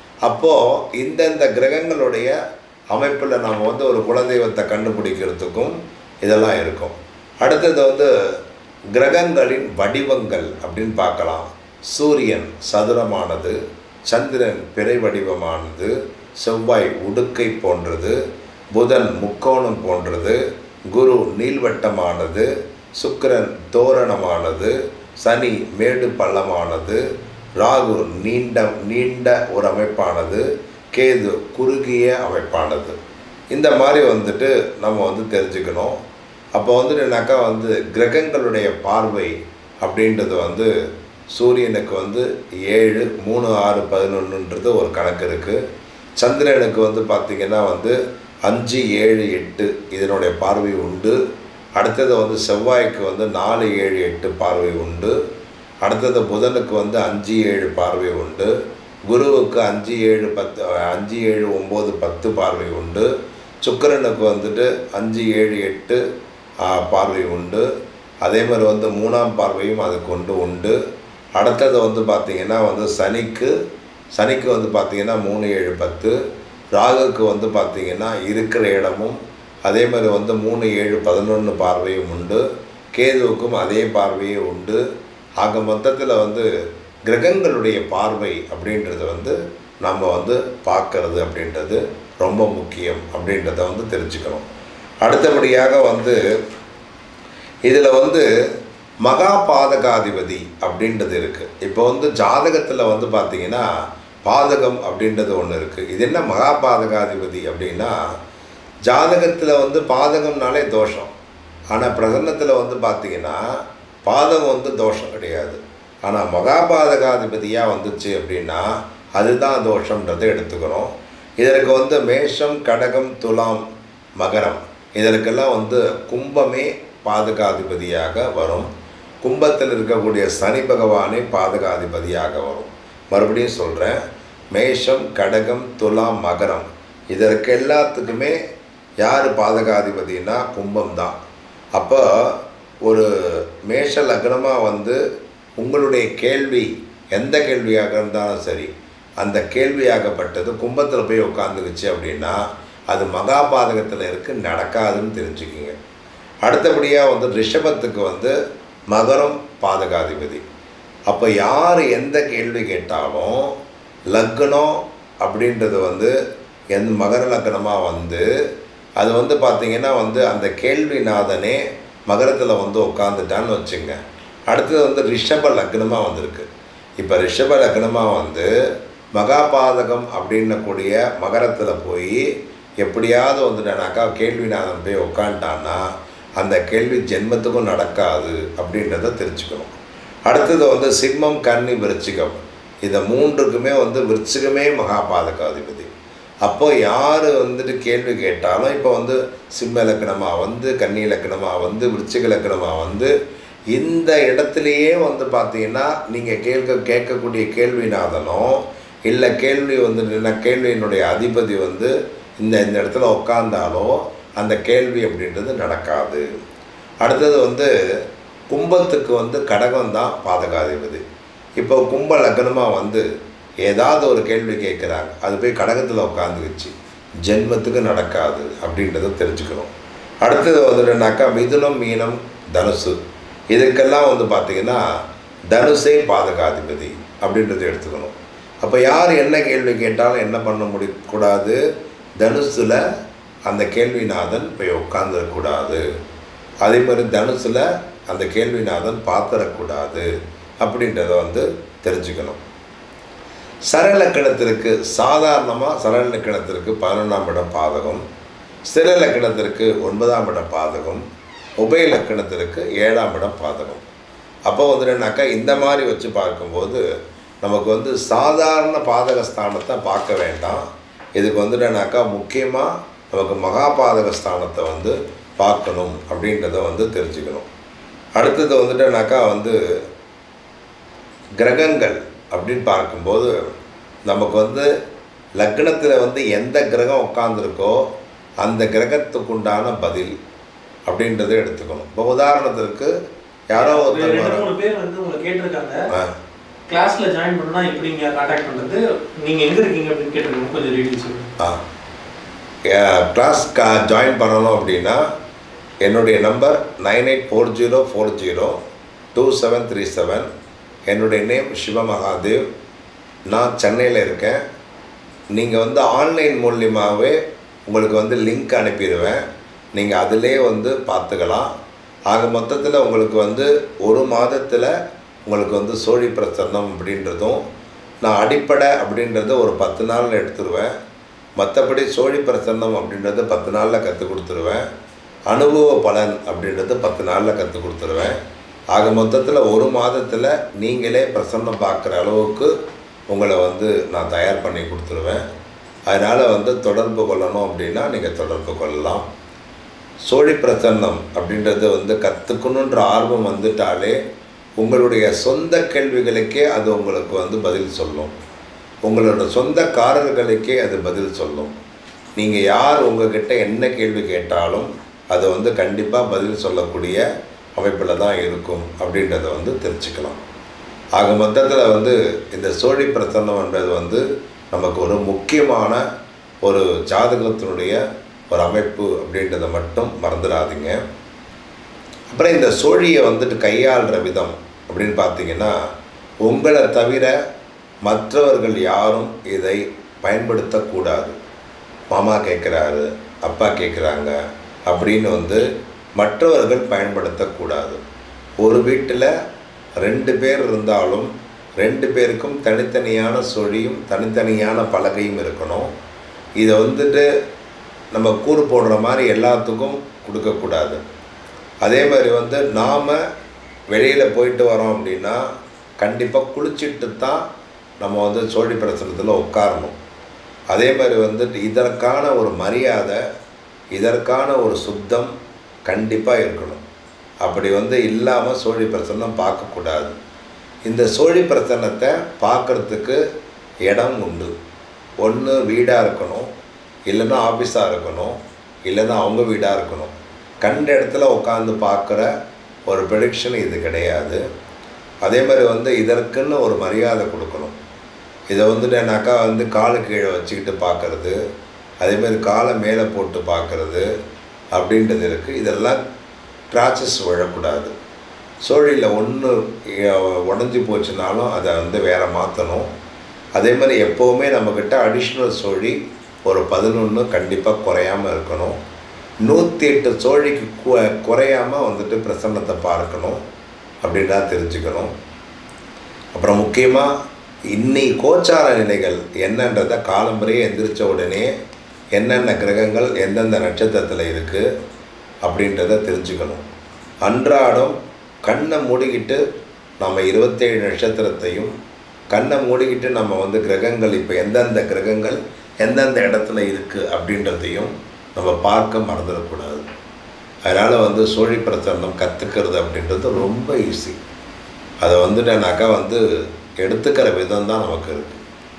அப்போது இந்தந்த கிரகங்களுடைய அமைப்பில் நம்ம வந்து ஒரு குலதெய்வத்தை கண்டுபிடிக்கிறதுக்கும் இதெல்லாம் இருக்கும். அடுத்தது வந்து கிரகங்களின் வடிவங்கள் அப்படின்னு பார்க்கலாம். சூரியன் சதுரமானது, சந்திரன் பிறை வடிவமானது, செவ்வாய் உடுக்கை போன்றது, புதன் முக்கோணம் போன்றது, குரு நீள்வட்டமானது, சுக்கிரன் தோரணமானது, சனி மேடு பள்ளமானது, ராகு நீண்ட நீண்ட ஒரு அமைப்பானது, கேது குறுகிய அமைப்பானது. இந்த மாதிரி வந்துட்டு நம்ம வந்து தெரிஞ்சுக்கணும். அப்போ வந்துட்டு என்னாக்கா வந்து கிரகங்களுடைய பார்வை அப்படின்றது வந்து சூரியனுக்கு வந்து ஏழு மூணு ஆறு பதினொன்றுன்றது ஒரு கணக்கு இருக்குது. சந்திரனுக்கு வந்து பார்த்திங்கன்னா வந்து அஞ்சு ஏழு எட்டு இதனுடைய பார்வை உண்டு. அடுத்தது வந்து செவ்வாய்க்கு வந்து நாலு ஏழு எட்டு பார்வை உண்டு. அடுத்தது புதனுக்கு வந்து அஞ்சு ஏழு பார்வை உண்டு. குருவுக்கு அஞ்சு ஏழு பத்து அஞ்சு ஏழு ஒம்பது பத்து பார்வை உண்டு. சுக்கிரனுக்கு வந்துட்டு அஞ்சு ஏழு எட்டு பார்வை உண்டு. அதே மாதிரி வந்து மூணாம் பார்வையும் அதுக்கு ஒன்று உண்டு. அடுத்தது வந்து பார்த்திங்கன்னா வந்து சனிக்கு சனிக்கு வந்து பார்த்திங்கன்னா மூணு ஏழு பத்து. ராகுக்கு வந்து பார்த்திங்கன்னா இருக்கிற இடமும் அதே மாதிரி வந்து மூணு ஏழு பதினொன்று பார்வையும் உண்டு. கேதுவுக்கும் அதே பார்வையும் உண்டு. ஆக மொத்தத்தில் வந்து கிரகங்களுடைய பார்வை அப்படின்றது வந்து நம்ம வந்து பார்க்கறது அப்படின்றது ரொம்ப முக்கியம் அப்படின்றத வந்து தெரிஞ்சுக்கணும். அடுத்தபடியாக வந்து இதில் வந்து மகா பாதகாதிபதி அப்படின்றது இருக்குது. இப்போ வந்து ஜாதகத்தில் வந்து பார்த்திங்கன்னா பாதகம் அப்படின்றது ஒன்று இருக்குது. இது என்ன மகா பாதகாதிபதி அப்படின்னா, ஜாதகத்தில் வந்து பாதகம்னாலே தோஷம். ஆனால் பிரசன்னத்தில் வந்து பார்த்திங்கன்னா பாதகம் வந்து தோஷம் கிடையாது. ஆனால் மகா பாதகாதிபதியாக வந்துச்சு அப்படின்னா அதுதான் தோஷன்றதை எடுத்துக்கணும். இதற்கு வந்து மேஷம் கடகம் துலாம் மகரம் இதற்கெல்லாம் வந்து கும்பமே பாதகாதிபதியாக வரும். கும்பத்தில் இருக்கக்கூடிய சனி பகவானே பாதகாதிபதியாக வரும். மறுபடியும் சொல்கிறேன், மேஷம் கடகம் துலாம் மகரம் இதற்கு எல்லாத்துக்குமே யார் பாதகாதிபதினா கும்பம் தான். அப்போ ஒரு மேஷ லக்னமாக வந்து உங்களுடைய கேள்வி எந்த கேள்வியாக இருந்தாலும் சரி, அந்த கேள்வியாகப்பட்டது கும்பத்தில் போய் உட்காந்துக்குச்சு அப்படின்னா அது மகா பாதகத்தில் இருக்குது, நடக்காதுன்னு தெரிஞ்சுக்கிங்க. அடுத்தபடியாக வந்து ரிஷபத்துக்கு வந்து மகரம் பாதகாதிபதி. அப்போ யார் எந்த கேள்வி கேட்டாலும் லக்னம் அப்படின்றது வந்து எந்த மகர லக்னமாக வந்து அது வந்து பார்த்திங்கன்னா வந்து அந்த கேள்விநாதனே மகரத்தில் வந்து உட்காந்துட்டான்னு வச்சுங்க. அடுத்தது வந்து ரிஷப லக்னமாக வந்திருக்கு. இப்போ ரிஷப லக்னமாக வந்து மகாபாதகம் அப்படின்னக்கூடிய மகரத்தில் போய் எப்படியாவது வந்துட்டானாக்கா கேள்விநாதன் போய் உட்காந்துட்டான்னா அந்த கேள்வி ஜென்மத்துக்கும் நடக்காது அப்படின்றத தெரிஞ்சுக்கணும். அடுத்தது வந்து சிம்மம் கன்னி விருச்சிகம் இந்த மூன்றுக்குமே வந்து விருச்சிகமே மகாபாதகாதிபதி. அப்போ யார் வந்துட்டு கேள்வி கேட்டாலும் இப்போ வந்து சிம்ம இலக்கணமாக வந்து கன்னி இலக்கணமாக வந்து விருச்சிக இலக்கணமாக வந்து இந்த இடத்துலையே வந்து பார்த்திங்கன்னா நீங்கள் கேட்க கேட்கக்கூடிய கேள்விநாதனோ இல்லை கேள்வி வந்து கேள்வியினுடைய அதிபதி வந்து இந்த இந்த இடத்துல உட்காந்தாலோ அந்த கேள்வி அப்படின்றது நடக்காது. அடுத்தது வந்து கும்பத்துக்கு வந்து கடகம் தான் பாதகாதிபதி. இப்போ கும்ப லக்னமாக வந்து ஏதாவது ஒரு கேள்வி கேட்குறாங்க, அது போய் கடகத்தில் உட்காந்துக்குச்சு, ஜென்மத்துக்கு நடக்காது அப்படின்றத தெரிஞ்சுக்கணும். அடுத்தது வந்துட்டுனாக்கா மிதுனம் மீனம் தனுசு இதுக்கெல்லாம் வந்து பார்த்திங்கன்னா தனுசே பாதகாதிபதி அப்படின்றத எடுத்துக்கணும். அப்போ யார் என்ன கேள்வி கேட்டாலும் என்ன பண்ண முடியக்கூடாது, தனுசில் அந்த கேள்விநாதன் போய் உட்காந்துடக்கூடாது. அதே மாதிரி தனுசில் அந்த கேள்விநாதன் பார்த்துடக்கூடாது அப்படின்றத வந்து தெரிஞ்சுக்கணும். சரலக்கணத்திற்கு சாதாரணமாக சரலக்கணத்திற்கு பதினொன்றாம் இடம் பாதகம், ஸ்திர லக்கணத்திற்கு ஒன்பதாம் இடம் பாதகம், உபய லக்கணத்திற்கு ஏழாம் இடம் பாதகம். அப்போ வந்து என்னன்னாக்கா இந்த மாதிரி வச்சு பார்க்கும்போது நமக்கு வந்து சாதாரண பாதகஸ்தானத்தை பார்க்க வேண்டாம். இதுக்கு வந்துட்டுனாக்கா முக்கியமாக நமக்கு மகாபாதகஸ்தானத்தை வந்து பார்க்கணும் அப்படின்றத வந்து தெரிஞ்சுக்கணும். அடுத்தது வந்துட்டுனாக்கா வந்து கிரகங்கள் அப்படின்னு பார்க்கும்போது நமக்கு வந்து லக்னத்தில் வந்து எந்த கிரகம் உட்காந்துருக்கோ அந்த கிரகத்துக்குண்டான பதில் அப்படின்றத எடுத்துக்கணும். இப்போ உதாரணத்திற்கு யாரோ ஒருத்தர் பேர் வந்து உங்களை கேட்டிருக்காங்க, கிளாஸில் ஜாயின் பண்ணா எப்படிங்க கான்டாக்ட் பண்ணுறது, நீங்கள் எங்கே இருக்கீங்க அப்படின்னு கேட்டிருக்கோம், கொஞ்சம் டீட்டெயில்ஸ் சொல்லுங்கள். ஆ கிளாஸ் கா ஜாயின் பண்ணணும் அப்படின்னா என்னுடைய number nine eight four zero four zero two seven three seven. என்னுடைய நேம் சிவமகாதேவ். நான் சென்னையில் இருக்கேன். நீங்கள் வந்து ஆன்லைன் மூலியமாகவே உங்களுக்கு வந்து லிங்க் அனுப்பிடுவேன், நீங்கள் அதிலே வந்து பார்த்துக்கலாம். ஆக மொத்தத்தில் உங்களுக்கு வந்து ஒரு மாதத்தில் உங்களுக்கு வந்து சோழி பிரசன்னம் அப்படின்றதும் நான் அடிப்படை அப்படின்றத ஒரு பத்து நாளில் எடுத்துருவேன். மற்றபடி சோழி பிரசன்னம் அப்படின்றது பத்து நாளில் கற்றுக் கொடுத்துருவேன். அனுபவ பலன் அப்படின்றது பத்து நாளில் கற்றுக் கொடுத்துருவேன். ஆக மொத்தத்தில் ஒரு மாதத்தில் நீங்களே பிரசன்னம் பார்க்குற அளவுக்கு உங்களை வந்து நான் தயார் பண்ணி கொடுத்துருவேன். அதனால் வந்து தொடர்பு கொள்ளணும் அப்படின்னா நீங்கள் தொடர்பு கொள்ளலாம். சோழி பிரசன்னம் அப்படின்றது வந்து கற்றுக்கணுன்ற ஆர்வம் வந்துட்டாலே உங்களுடைய சொந்த கேள்விகளுக்கே அது உங்களுக்கு வந்து பதில் சொல்லும். உங்களோட சொந்தக்காரர்களுக்கே அது பதில் சொல்லும். நீங்கள் யார் உங்ககிட்ட என்ன கேள்வி கேட்டாலும் அதை வந்து கண்டிப்பாக பதில் சொல்லக்கூடிய அமைப்பில் தான் இருக்கும் அப்படின்றத வந்து தெரிஞ்சுக்கலாம். ஆக மொத்தத்தில் வந்து இந்த சோழி பிரசன்னம் என்றது வந்து நமக்கு ஒரு முக்கியமான ஒரு ஜாதகத்தினுடைய ஒரு அமைப்பு அப்படின்றத மட்டும் மறந்துடாதீங்க. அப்புறம் இந்த சோழியை வந்துட்டு கையாளுற விதம் அப்படின்னு பார்த்தீங்கன்னா, உங்களை தவிர மற்றவர்கள் யாரும் இதை பயன்படுத்தக்கூடாது. மாமா கேட்குறாரு, அப்பா கேட்குறாங்க அப்படின்னு வந்து மற்றவர்கள் பயன்படுத்தக்கூடாது. ஒரு வீட்டில் ரெண்டு பேர் இருந்தாலும் ரெண்டு பேருக்கும் தனித்தனியான சோழியும் தனித்தனியான பலகையும் இருக்கணும். இதை வந்துட்டு நம்ம கூறு போடுற மாதிரி எல்லாத்துக்கும் கொடுக்கக்கூடாது. அதே மாதிரி வந்து நாம் வெளியில் போயிட்டு வரோம் அப்படின்னா கண்டிப்பாக குளிச்சுட்டு தான் நம்ம வந்து சோழி பிரசனத்தில் உட்காரணும். அதே மாதிரி வந்துட்டு இதற்கான ஒரு மரியாதை, இதற்கான ஒரு சுத்தம் கண்டிப்பாக இருக்கணும். அப்படி வந்து இல்லாமல் சோழி பிரசன்னம் பார்க்கக்கூடாது. இந்த சோழி பிரசன்னத்தை பார்க்குறதுக்கு இடம் உண்டு. ஒன்று வீடாக இருக்கணும், இல்லைன்னா ஆஃபீஸாக இருக்கணும், இல்லைன்னா அவங்க வீடாக இருக்கணும். கண்ட இடத்துல உட்காந்து பார்க்குற ஒரு ப்ரெடிக்ஷன் இது கிடையாது. அதே மாதிரி வந்து இதற்குன்னு ஒரு மரியாதை கொடுக்கணும். இதை வந்துட்டுனாக்கா வந்து காலு கீழே வச்சுக்கிட்டு பார்க்குறது, அதேமாதிரி காலை மேலே போட்டு பார்க்குறது அப்படின்றது இருக்குது. இதெல்லாம் கிராச்சஸ் விழக்கூடாது. சோழியில் ஒன்று உடஞ்சி போச்சுனாலும் அதை வந்து வேறு மாற்றணும். அதே மாதிரி எப்போவுமே நம்மக்கிட்ட அடிஷ்னல் சோழி ஒரு பதினொன்று கண்டிப்பாக குறையாமல் இருக்கணும். நூற்றி எட்டு சோழிக்கு கு குறையாமல் வந்துட்டு பிரசன்னத்தை பார்க்கணும் அப்படின்னா தெரிஞ்சுக்கணும். அப்புறம் முக்கியமாக இன்னைக்கு கோச்சார நிலைகள் என்னன்றதை காலம்பறையே எந்திரிச்ச உடனே என்னென்ன கிரகங்கள் எந்தெந்த நட்சத்திரத்தில் இருக்குது அப்படின்றத தெரிஞ்சுக்கணும். அன்றாடம் கண்ணை மூடிக்கிட்டு நம்ம இருபத்தேழு நட்சத்திரத்தையும் கண்ணை மூடிக்கிட்டு நம்ம வந்து கிரகங்கள் இப்போ எந்தெந்த கிரகங்கள் எந்தெந்த இடத்துல இருக்குது அப்படின்றதையும் நம்ம பார்க்க மறந்துடக்கூடாது. அதனால் வந்து சோழி பிரசன்னம் கற்றுக்கிறது அப்படின்றது ரொம்ப ஈஸி. அதை வந்துட்டேனாக்கா வந்து எடுத்துக்கிற விதம் தான் நமக்கு இருக்குது.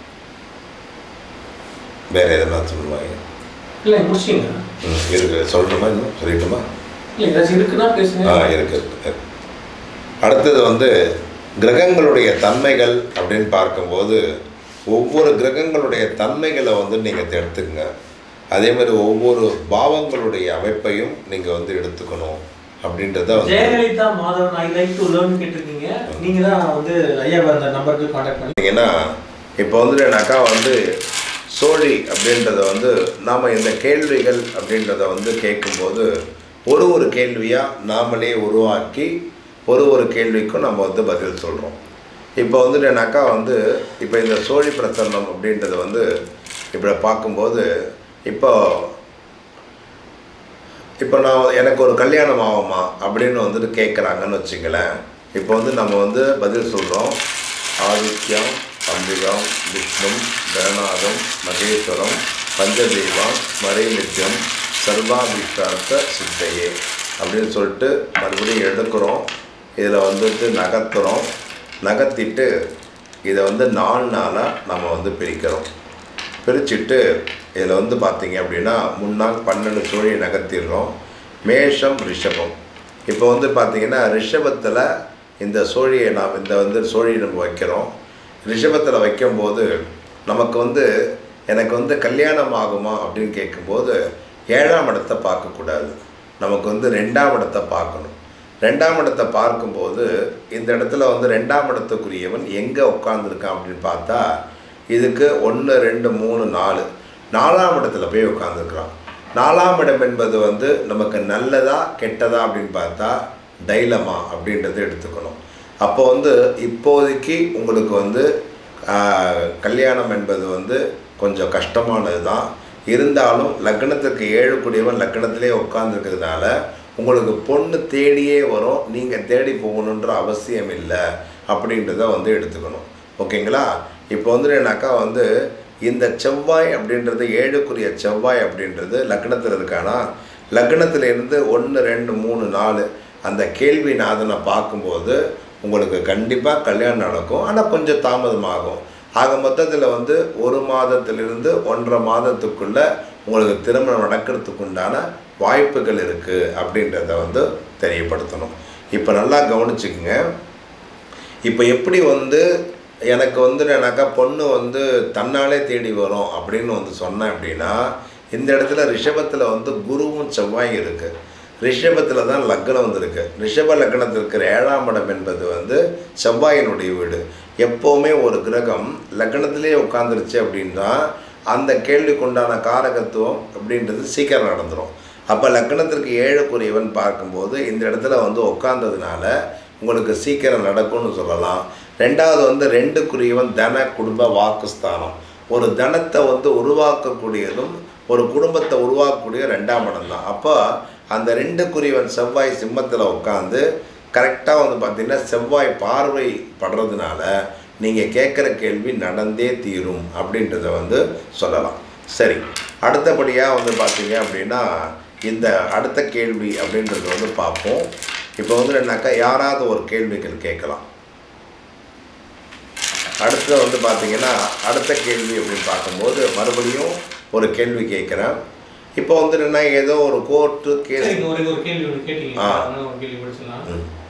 வேறு எதனா சொல்லுவாங்க? இல்லை முடிச்சிங்க. ம் இருக்கு. சொல்லணுமா? இன்னும் சொல்லிட்டுமா? இல்லை ஏதாச்சும் இருக்குன்னா பேசுங்க. ஆ இருக்குது. அடுத்தது வந்து கிரகங்களுடைய தன்மைகள் அப்படின்னு பார்க்கும்போது ஒவ்வொரு கிரகங்களுடைய தன்மைகளை வந்து நீங்கள் எடுத்துக்கங்க. அதே மாதிரி ஒவ்வொரு பாவங்களுடைய அமைப்பையும் நீங்கள் வந்து எடுத்துக்கணும் அப்படின்றத வந்து Jayalalitha Madhavan I like to learn கேட்டிருக்கீங்க. நீங்கள் தான் வந்து ஐயா அந்த நம்பருக்கு கான்டாக்ட் பண்ணிங்கன்னா இப்போ வந்துட்டுனாக்கா வந்து சோழி அப்படின்றத வந்து நாம் இந்த கேள்விகள் அப்படின்றத வந்து கேட்கும்போது ஒரு ஒரு கேள்வியாக நாமளே உருவாக்கி ஒரு ஒரு கேள்விக்கும் நம்ம வந்து பதில் சொல்கிறோம். இப்போ வந்துட்டுனாக்கா வந்து இப்போ இந்த சோழி பிரசன்னம் அப்படின்றத வந்து இப்படி பார்க்கும்போது இப்போ இப்போ நான் எனக்கு ஒரு கல்யாணம் ஆகுமா அப்படின்னு வந்துட்டு கேட்குறாங்கன்னு வச்சுங்களேன். இப்போ வந்து நம்ம வந்து பதில் சொல்கிறோம். ஆதித்யம், அம்பிகம், விஷ்ணு, கணநாதம், மகேஸ்வரம், பஞ்சதெய்வம், மறைநித்தியம், சர்வாபிஷ்டார்த்த சித்தையே அப்படின்னு சொல்லிட்டு மறுபடியும் எடுக்கிறோம். இதில் வந்துட்டு நகர்த்துறோம். நகர்த்திட்டு இதை வந்து நாலு நாளாக நம்ம வந்து பிரிக்கிறோம். பிரிச்சுட்டு இதில் வந்து பார்த்திங்க அப்படின்னா முன்னாள் பன்னெண்டு சோழியை நகர்த்திடுறோம். மேஷம், ரிஷபம். இப்போ வந்து பார்த்திங்கன்னா ரிஷபத்தில் இந்த சோழியை நாம் இந்த வந்து சோழியை நம்ம வைக்கிறோம். ரிஷபத்தில் வைக்கும்போது நமக்கு வந்து எனக்கு வந்து கல்யாணம் ஆகுமா அப்படின்னு கேட்கும்போது ஏழாம் இடத்தை பார்க்கக்கூடாது. நமக்கு வந்து ரெண்டாம் இடத்தை பார்க்கணும். ரெண்டாம் இடத்தை பார்க்கும்போது இந்த இடத்துல வந்து ரெண்டாம் இடத்துக்குரியவன் எங்கே உட்காந்துருக்கான் அப்படின்னு பார்த்தா இதுக்கு ஒன்று ரெண்டு மூணு நாலு நாலாம் இடத்துல போய் உட்காந்துருக்குறான். நாலாம் இடம் என்பது வந்து நமக்கு நல்லதா கெட்டதா அப்படின்னு பார்த்தா டைலமா அப்படின்றத எடுத்துக்கணும். அப்போ வந்து இப்போதைக்கு உங்களுக்கு வந்து கல்யாணம் என்பது வந்து கொஞ்சம் கஷ்டமானது தான். இருந்தாலும் லக்னத்துக்கு ஏழு கூடியவன் லக்னத்திலே உட்காந்துருக்கிறதுனால உங்களுக்கு பொண்ணு தேடியே வரும், நீங்கள் தேடி போகணுன்ற அவசியம் இல்லை அப்படின்றத வந்து எடுத்துக்கணும். ஓகேங்களா? இப்போ வந்து என்னாக்கா வந்து இந்த செவ்வாய் அப்படின்றது ஏழுக்குரிய செவ்வாய் அப்படின்றது லக்னத்தில் இருக்கானா, லக்னத்திலேருந்து ஒன்று ரெண்டு மூணு நாலு அந்த கேள்வி நாதனை பார்க்கும்போது உங்களுக்கு கண்டிப்பாக கல்யாணம் நடக்கும். ஆனால் கொஞ்சம் தாமதமாகும். ஆக மொத்தத்தில் வந்து ஒரு மாதத்திலிருந்து ஒன்றரை மாதத்துக்குள்ளே உங்களுக்கு திருமணம் நடக்கிறதுக்கு உண்டான வாய்ப்புகள் இருக்குது அப்படின்றத வந்து தெரியப்படுத்தணும். இப்போ நல்லா கவனிச்சுக்குங்க. இப்போ எப்படி வந்து எனக்கு வந்து எனக்கா பொண்ணு வந்து தன்னாலே தேடி வரும் அப்படின்னு வந்து சொன்னேன் அப்படின்னா, இந்த இடத்துல ரிஷபத்தில் வந்து குருவும் செவ்வாய் இருக்குது. ரிஷபத்தில் தான் லக்னம் வந்திருக்கு. ரிஷப லக்னத்தில் இருக்கிற ஏழாம் இடம் என்பது வந்து செவ்வாயினுடைய வீடு. எப்போவுமே ஒரு கிரகம் லக்னத்திலே உட்காந்துருச்சு அப்படின்னா அந்த கேள்விக்குண்டான காரகத்துவம் அப்படின்றது சீக்கிரம் நடந்துடும். அப்போ லக்னத்திற்கு ஏழுக்குரியவன் பார்க்கும்போது இந்த இடத்துல வந்து உட்கார்ந்ததுனால உங்களுக்கு சீக்கிரம் நடக்கும்னு சொல்லலாம். ரெண்டாவது வந்து ரெண்டுக்குரியவன் தன குடும்ப வாக்குஸ்தானம். ஒரு தனத்தை வந்து உருவாக்கக்கூடியதும் ஒரு குடும்பத்தை உருவாக்கக்கூடிய ரெண்டாம் இடம் தான். அப்போ அந்த ரெண்டுக்குரியவன் செவ்வாய் சிம்மத்தில் உட்காந்து கரெக்டாக வந்து பார்த்திங்கன்னா செவ்வாய் பார்வை படுறதுனால நீங்கள் கேட்குற கேள்வி நடந்தே தீரும் அப்படின்றத வந்து சொல்லலாம். சரி, அடுத்தபடியாக வந்து பார்த்தீங்க அப்படின்னா இந்த அடுத்த கேள்வி அப்படின்றத வந்து பார்ப்போம். இப்போ வந்து என்னக்கா யாராவது ஒரு கேள்விகள் கேட்கலாம். அடுத்தது வந்து பார்த்தீங்கன்னா அடுத்த கேள்வி அப்படின்னு பார்க்கும்போது மறுபடியும் ஒரு கேள்வி கேட்குறேன். இப்போ வந்து என்ன ஏதோ ஒரு கோர்ட்டு கேஸ் ஒரு ஒரு கேள்வி ஒன்று கேட்டீங்க. ஒரு கேள்வி படிச்சலாம்.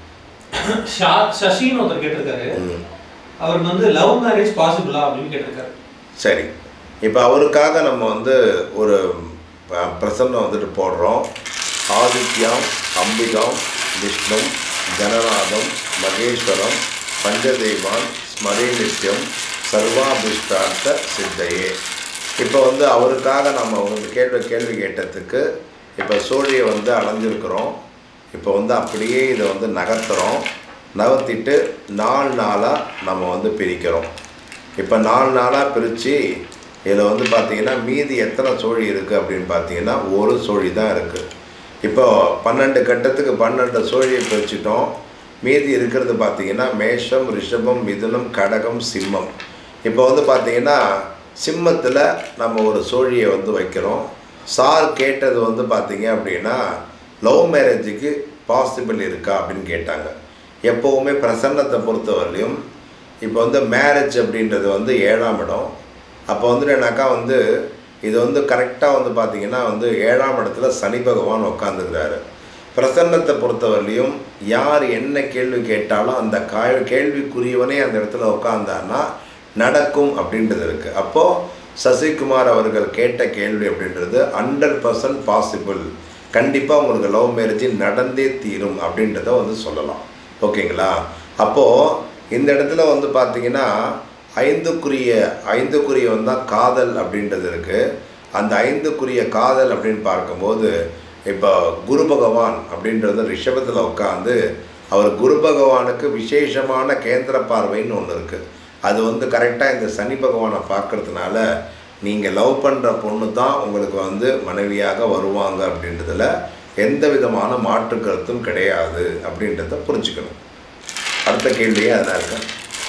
சசின்னு ஒருத்தர் கேட்டிருக்காரு. அவருக்கு வந்து லவ் மேரேஜ் பாசிபிளா அப்படின்னு கேட்டிருக்காரு. சரி, இப்போ அவருக்காக நம்ம வந்து ஒரு பிரசன்னம் வந்துட்டு போடுறோம். ஆதித்யம், அம்பிகாம், விஷ்ணு, கணநாதம், மகேஸ்வரம், பஞ்சதெய்வான், ஸ்மரே நித்யம், சர்வாபிஷ்டார்த்த சித்தையே. இப்போ வந்து அவருக்காக நம்ம வந்து கேள்வி கேள்வி கேட்டதுக்கு இப்போ சூழியை வந்து அலைஞ்சிருக்கிறோம். இப்போ வந்து அப்படியே இதை வந்து நகர்த்துறோம். நகர்த்திட்டு நாலு நாளாக நம்ம வந்து பிரிக்கிறோம். இப்போ நாலு நாளாக பிரித்து இதில் வந்து பார்த்திங்கன்னா மீதி எத்தனை சோழி இருக்குது அப்படின்னு பார்த்தீங்கன்னா ஒரு சோழி தான் இருக்குது. இப்போ பன்னெண்டு கட்டத்துக்கு பன்னெண்டு சோழியை பிரிச்சிட்டோம். மீதி இருக்கிறது பார்த்திங்கன்னா மேஷம், ரிஷபம், மிதுனம், கடகம், சிம்மம். இப்போ வந்து பார்த்திங்கன்னா சிம்மத்தில் நம்ம ஒரு சோழியை வந்து வைக்கிறோம். சார் கேட்டது வந்து பார்த்திங்க அப்படின்னா லவ் மேரேஜுக்கு பாசிபிள் இருக்கா அப்படின்னு கேட்டாங்க. எப்போவுமே பிரசன்னத்தை பொறுத்தவரையிலையும் இப்போ வந்து மேரேஜ் அப்படின்றது வந்து ஏழாம் இடம். அப்போ வந்து என்னக்கா வந்து இது வந்து கரெக்டாக வந்து பார்த்திங்கன்னா வந்து ஏழாம் இடத்துல சனி பகவான் உட்காந்துக்கிறாரு. பிரசன்னத்தை பொறுத்தவரையிலையும் யார் என்ன கேள்வி கேட்டாலும் அந்த கா கேள்விக்குரியவனே அந்த இடத்துல உட்காந்தான்னா நடக்கும் அப்படின்றது இருக்குது. அப்போது சசிகுமார் அவர்கள் கேட்ட கேள்வி அப்படின்றது ஹண்ட்ரட் பர்சன்ட் பாசிபிள், கண்டிப்பாக உங்களுக்கு லவ் மேரேஜ் நடந்தே தீரும் அப்படின்றத வந்து சொல்லலாம். ஓகேங்களா? அப்போது இந்த இடத்துல வந்து பார்த்திங்கன்னா ஐந்துக்குரிய ஐந்துக்குரிய வந்து தான் காதல் அப்படின்றது இருக்குது. அந்த ஐந்துக்குரிய காதல் அப்படின்னு பார்க்கும்போது இப்போ குரு பகவான் அப்படின்றது ரிஷபத்தில் உட்காந்து அவர் குரு பகவானுக்கு விசேஷமான கேந்திர பார்வைன்னு ஒன்று இருக்குது. அது வந்து கரெக்டாக இந்த சனி பகவானை பார்க்குறதுனால நீங்கள் லவ் பண்ணுற பொண்ணு தான் உங்களுக்கு வந்து மனைவியாக வருவாங்க அப்படின்றதுல எந்த விதமான மாற்று கருத்தும் கிடையாது அப்படின்றத புரிஞ்சுக்கணும். அடுத்த கேள்வியே அதான் இருக்கு.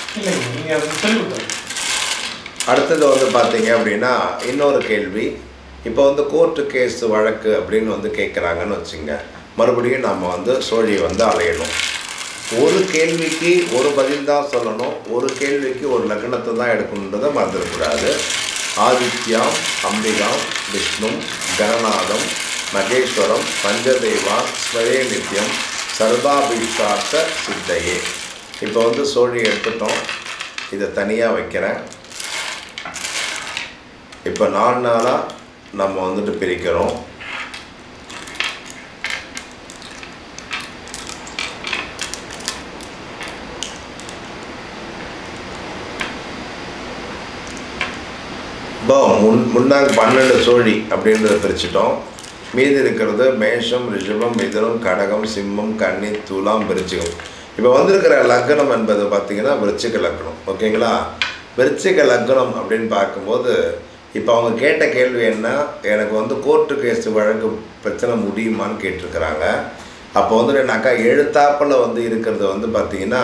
அடுத்தது வந்து பார்த்தீங்க அப்படின்னா இன்னொரு கேள்வி. இப்போ வந்து கோர்ட்டு கேஸ் வழக்கு அப்படின்னு வந்து கேட்குறாங்கன்னு வச்சுங்க. மறுபடியும் நம்ம வந்து சோழியை வந்து அலையணும். ஒரு கேள்விக்கு ஒரு பதில் தான் சொல்லணும். ஒரு கேள்விக்கு ஒரு லக்னத்தை தான் எடுக்கணுன்றதை மறந்துடக்கூடாது. ஆதித்யம், அம்பிகாம், விஷ்ணு, கணநாதம், மகேஸ்வரம், பஞ்சதெய்வான், ஸ்மரே நித்யம், சர்வாபிஷ்டார்த்த சித்தையே. இப்போ வந்து சோழி எடுத்துட்டோம். இதை தனியாக வைக்கிறேன். இப்போ நாலு நாளாக நம்ம வந்துட்டு பிரிக்கிறோம். இப்போ முன் முன்னாங்க பன்னெண்டு சோழி அப்படின்றத பிரிச்சுட்டோம். மீதி இருக்கிறது மேஷம், ரிஷபம், மிதுனம், கடகம், சிம்மம், கன்னி, துலாம், விருச்சிகம். இப்போ வந்திருக்கிற லக்னம் என்பது பார்த்திங்கன்னா விருச்சிக லக்னம். ஓகேங்களா? விருச்சிக லக்னம் அப்படின்னு பார்க்கும்போது இப்போ அவங்க கேட்ட கேள்வி என்ன, எனக்கு வந்து கோர்ட்டு கேஸ் வழக்கு பிரச்சனை முடியுமான்னு கேட்டிருக்கிறாங்க. அப்போ வந்து என்னக்கா எழுத்தாப்பில் வந்து இருக்கிறது வந்து பார்த்திங்கன்னா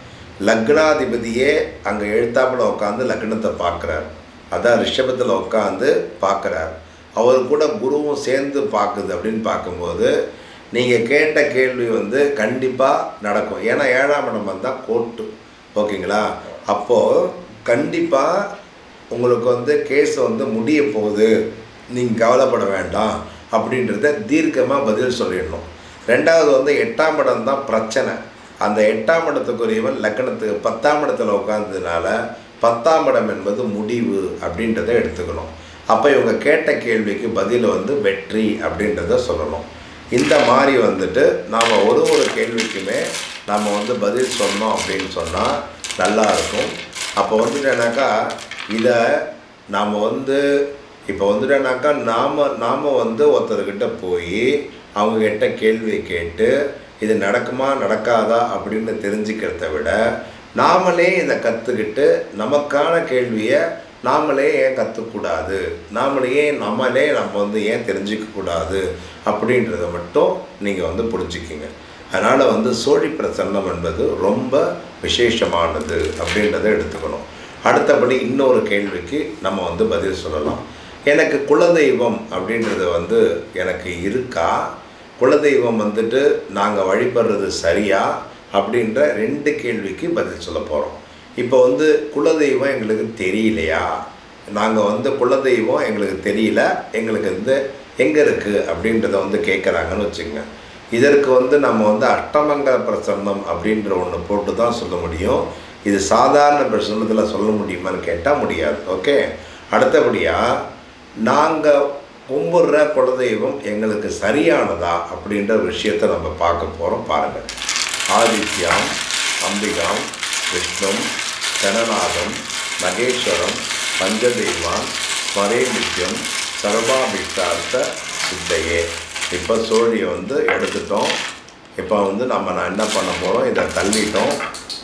லக்னாதிபதியே அங்கே எழுத்தாப்பில் உட்காந்து லக்னத்தை பார்க்குறார். அதான் ரிஷபத்தில் உட்காந்து பார்க்குறார். அவர் கூட குருவும் சேர்ந்து பார்க்குது அப்படின்னு பார்க்கும்போது நீங்கள் கேட்ட கேள்வி வந்து கண்டிப்பாக நடக்கும். ஏன்னா ஏழாம் இடம் வந்தால் கோர்ட்டு. ஓகேங்களா? அப்போது கண்டிப்பாக உங்களுக்கு வந்து கேஸ் வந்து முடிய போகுது, நீங்கள் கவலைப்பட வேண்டாம் அப்படின்றத தீர்க்கமாக பதில் சொல்லிடணும். ரெண்டாவது வந்து எட்டாம் இடம் தான் பிரச்சனை. அந்த எட்டாம் இடத்துக்குரியவன் லக்னத்துக்கு பத்தாம் இடத்துல உட்காந்ததுனால பத்தாம் இடம் என்பது முடிவு அப்படின்றத எடுத்துக்கணும். அப்போ இவங்க கேட்ட கேள்விக்கு பதில் வந்து வெற்றி அப்படின்றத சொல்லணும். இந்த மாதிரி வந்துட்டு நாம் ஒரு ஒரு கேள்விக்குமே நாம் வந்து பதில் சொன்னோம் அப்படின்னு சொன்னால் நல்லாயிருக்கும். அப்போ வந்துட்டேனாக்கா இதை நாம் வந்து இப்போ வந்துட்டேனாக்கா நாம் நாம் வந்து ஒருத்தர்கிட்ட போய் அவங்கக்கிட்ட கேள்வி கேட்டு இது நடக்குமா நடக்காதா அப்படின்னு தெரிஞ்சுக்கிறத விட நாமளே இதை கற்றுக்கிட்டு நமக்கான கேள்வியை நாமளே ஏன் கற்றுக்கூடாது, நாமளே நம்மளே நம்ம வந்து ஏன் தெரிஞ்சிக்கக்கூடாது அப்படின்றத மட்டும் நீங்கள் வந்து புரிஞ்சுக்கிங்க. அதனால் வந்து சோழி பிரசன்னம் என்பது ரொம்ப விசேஷமானது அப்படின்றத எடுத்துக்கணும். அடுத்தபடி இன்னொரு கேள்விக்கு நம்ம வந்து பதில் சொல்லலாம். எனக்கு குலதெய்வம் அப்படின்றது வந்து எனக்கு இருக்கா, குலதெய்வம் வந்துட்டு நாங்கள் வழிபடுறது சரியா அப்படின்ற ரெண்டு கேள்விக்கு பதில் சொல்ல போகிறோம். இப்போ வந்து குலதெய்வம் எங்களுக்கு தெரியலையா, நாங்கள் வந்து குலதெய்வம் எங்களுக்கு தெரியல, எங்களுக்கு வந்து எங்கே இருக்குது அப்படின்றத வந்து கேட்குறாங்கன்னு வச்சுக்கோங்க. இதற்கு வந்து நம்ம வந்து அஷ்டமங்கல பிரசன்னம் அப்படின்ற ஒன்று போட்டு தான் சொல்ல முடியும். இது சாதாரண பிரசன்னத்தில் சொல்ல முடியுமான்னு கேட்டால் முடியாது. ஓகே. அடுத்தபடியாக நாங்கள் கும்பிட்ற குலதெய்வம் எங்களுக்கு சரியானதா அப்படின்ற விஷயத்தை நம்ம பார்க்க போகிறோம். பாருங்கள். ஆதித்யாம், அம்பிகாம், விஷ்ணும், கணநாதம், மகேஸ்வரம், பஞ்சதெய்வான், ஸ்மரே நித்யம், சர்வாபிஷ்டார்த்த சித்தையே. இப்போ சோழியை வந்து எடுத்துட்டோம். இப்போ வந்து நம்ம நான் என்ன பண்ண போகிறோம், இதை தள்ளிட்டோம்.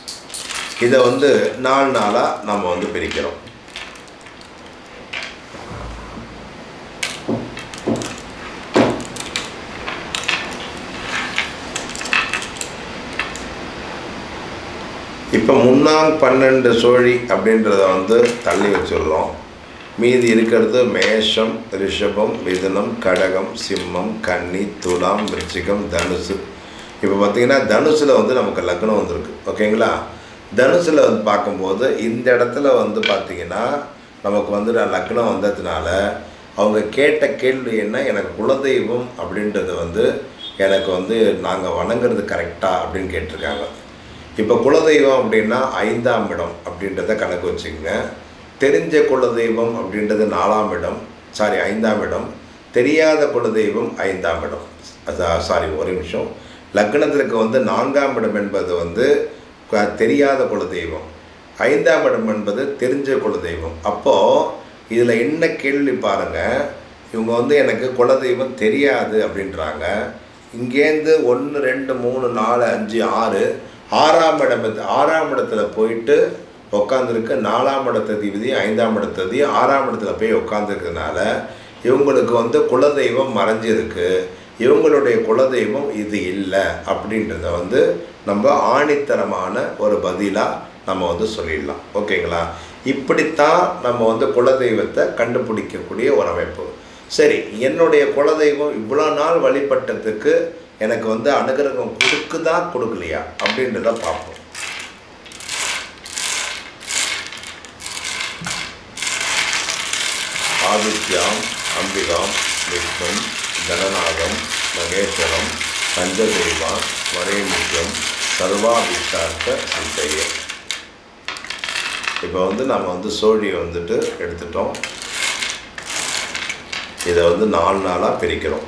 இதை வந்து நாலு நாளாக நம்ம வந்து பிரிக்கிறோம். இப்போ முன்னாங் பன்னெண்டு சோழி அப்படின்றத வந்து தள்ளி வச்சுடுறோம். மீதி இருக்கிறது மேஷம், ரிஷபம், மிதுனம், கடகம், சிம்மம், கன்னி, துலாம், விருச்சிகம், தனுசு. இப்போ பார்த்திங்கன்னா தனுசில் வந்து நமக்கு லக்னம் வந்திருக்கு. ஓகேங்களா? தனுசில் வந்து பார்க்கும்போது இந்த இடத்துல வந்து பார்த்திங்கன்னா நமக்கு வந்து லக்னம் வந்ததுனால அவங்க கேட்ட கேள்வி என்ன, எனக்கு குலதெய்வம் அப்படின்றது வந்து எனக்கு வந்து நாங்கள் வணங்குறது கரெக்டாக அப்படின்னு கேட்டிருக்காங்க. இப்போ குலதெய்வம் அப்படின்னா ஐந்தாம் இடம் அப்படின்றத கணக்கு வச்சுக்கோங்க. தெரிஞ்ச குலதெய்வம் அப்படின்றது நாலாம் இடம், சாரி ஐந்தாம் இடம். தெரியாத குலதெய்வம் ஐந்தாம் இடம். சாரி ஒரு நிமிஷம். லக்னத்திற்கு வந்து நான்காம் இடம் என்பது வந்து தெரியாத குலதெய்வம், ஐந்தாம் இடம் என்பது தெரிஞ்ச குலதெய்வம். அப்போது இதில் என்ன கேள்வி பாருங்கள். இவங்க வந்து எனக்கு குலதெய்வம் தெரியாது அப்படின்றாங்க. இங்கேருந்து ஒன்று ரெண்டு மூணு நாலு அஞ்சு ஆறு ஆறாம் இடம் ஆறாம் இடத்துல போயிட்டு உட்காந்துருக்கு. நாலாம் இடத்ததிபதி ஐந்தாம் இடத்ததி ஆறாம் இடத்துல போய் உட்காந்துருக்கிறதுனால இவங்களுக்கு வந்து குலதெய்வம் மறைஞ்சிருக்கு. இவங்களுடைய குலதெய்வம் இது இல்லை அப்படின்றத வந்து நம்ம ஆணித்தரமான ஒரு பதிலாக நம்ம வந்து சொல்லிடலாம். ஓகேங்களா? இப்படித்தான் நம்ம வந்து குலதெய்வத்தை கண்டுபிடிக்கக்கூடிய ஒரு அமைப்பு. சரி, என்னுடைய குலதெய்வம் இவ்வளோ நாள் வழிபட்டதுக்கு எனக்கு வந்து அனுகிரகம் கொடுக்குதா கொடுக்கலையா அப்படின்றத பார்ப்போம். ஆதித்யாம், அம்பிகாம், விஷ்ணும், கணநாதம், மகேஸ்வரம், பஞ்சதெய்வான், ஸ்மரே நித்யம், சர்வாபிஷ்டார்த்த சித்தையே. இப்போ வந்து நம்ம வந்து சோழியை வந்துட்டு எடுத்துட்டோம். இதை வந்து நாலு நாளாக பிரிக்கிறோம்.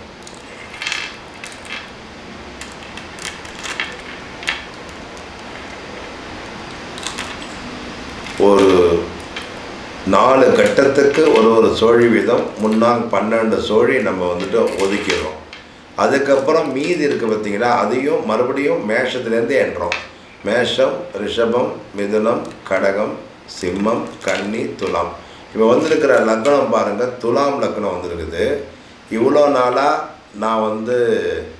ஒரு நாலு கட்டத்துக்கு ஒரு ஒரு சோழி வீதம் முன்னாங்க பன்னெண்டு சோழி நம்ம வந்துட்டு ஒதுக்கிடுறோம். அதுக்கப்புறம் மீதி இருக்குது பார்த்திங்கன்னா, அதையும் மறுபடியும் மேஷத்துலேருந்து எண்ணுறோம். மேஷம், ரிஷபம், மிதுனம், கடகம், சிம்மம், கன்னி, துலாம். இப்போ வந்திருக்கிற லக்னம் பாருங்கள், துலாம் லக்னம் வந்திருக்குது. இவ்வளோ நாளாக நான் வந்து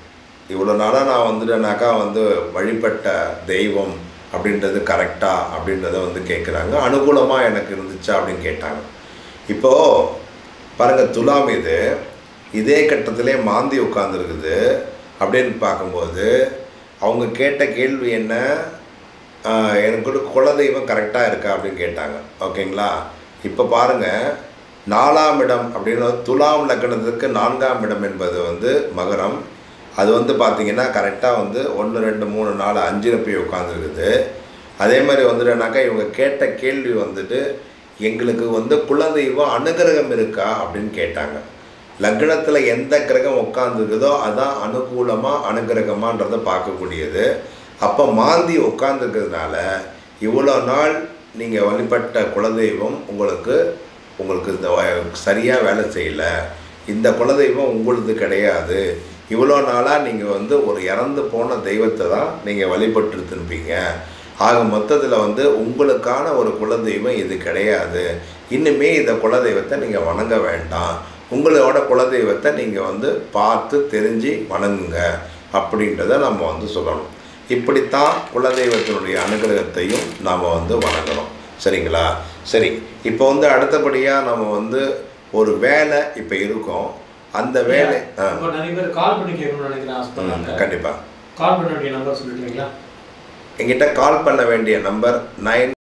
இவ்வளோ நாளாக நான் வந்துட்டேனாக்கா வந்து வழிபட்ட தெய்வம் அப்படின்றது கரெக்டா அப்படின்றத வந்து கேட்குறாங்க. அனுகூலமாக எனக்கு இருந்துச்சா அப்படின்னு கேட்டாங்க. இப்போது பாருங்கள், துலாம் இது இதே கட்டத்திலே மாந்தி உட்காந்துருக்குது அப்படின்னு பார்க்கும்போது அவங்க கேட்ட கேள்வி என்ன, எனக்கு குலதெய்வம் கரெக்டாக இருக்கா அப்படின்னு கேட்டாங்க. ஓகேங்களா? இப்போ பாருங்கள், நாலாம் இடம் அப்படின்னு துலாம் லக்னத்துக்கு நான்காம் இடம் என்பது வந்து மகரம். அது வந்து பார்த்திங்கன்னா கரெக்டாக வந்து ஒன்று ரெண்டு மூணு நாலு அஞ்சுல போய் உட்காந்துருக்குது. அதே மாதிரி வந்துட்டுனாக்கா இவங்க கேட்ட கேள்வி வந்துட்டு எங்களுக்கு வந்து குலதெய்வம் அனுகிரகம் இருக்கா அப்படின்னு கேட்டாங்க. லக்னத்தில் எந்த கிரகம் உட்காந்துருக்குதோ அதான் அனுகூலமாக அனுகிரகமான்றதை பார்க்கக்கூடியது. அப்போ மாந்தி உட்காந்துருக்கிறதுனால இவ்வளோ நாள் நீங்கள் வழிபட்ட குலதெய்வம் உங்களுக்கு உங்களுக்கு இந்த சரியாக வேலை செய்யலை, இந்த குலதெய்வம் உங்களது கிடையாது, இவ்வளோ நாளாக நீங்கள் வந்து ஒரு இறந்து போன தெய்வத்தை தான் நீங்கள் வழிபட்டு திருப்பீங்க, ஆக மொத்தத்தில் வந்து உங்களுக்கான ஒரு குலதெய்வம் இது கிடையாது, இன்னுமே இந்த குலதெய்வத்தை நீங்கள் வணங்க வேண்டாம், உங்களோட குலதெய்வத்தை நீங்கள் வந்து பார்த்து தெரிஞ்சு வணங்குங்க அப்படின்றத நம்ம வந்து சொல்லணும். இப்படித்தான் குலதெய்வத்தினுடைய அனுகிரகத்தையும் நாம் வந்து வணங்கணும். சரிங்களா? சரி, இப்போ வந்து அடுத்தபடியாக நம்ம வந்து ஒரு வேலை இப்போ இருக்கோம், அந்த வேலை நிறைய பேர் கால் பண்ணி கேட்கணும்னு நினைக்கிறேன். கண்டிப்பாக கால் பண்ண வேண்டிய நம்பர் சொல்லிட்டீங்களா? எங்கிட்ட கால் பண்ண வேண்டிய நம்பர் நைன்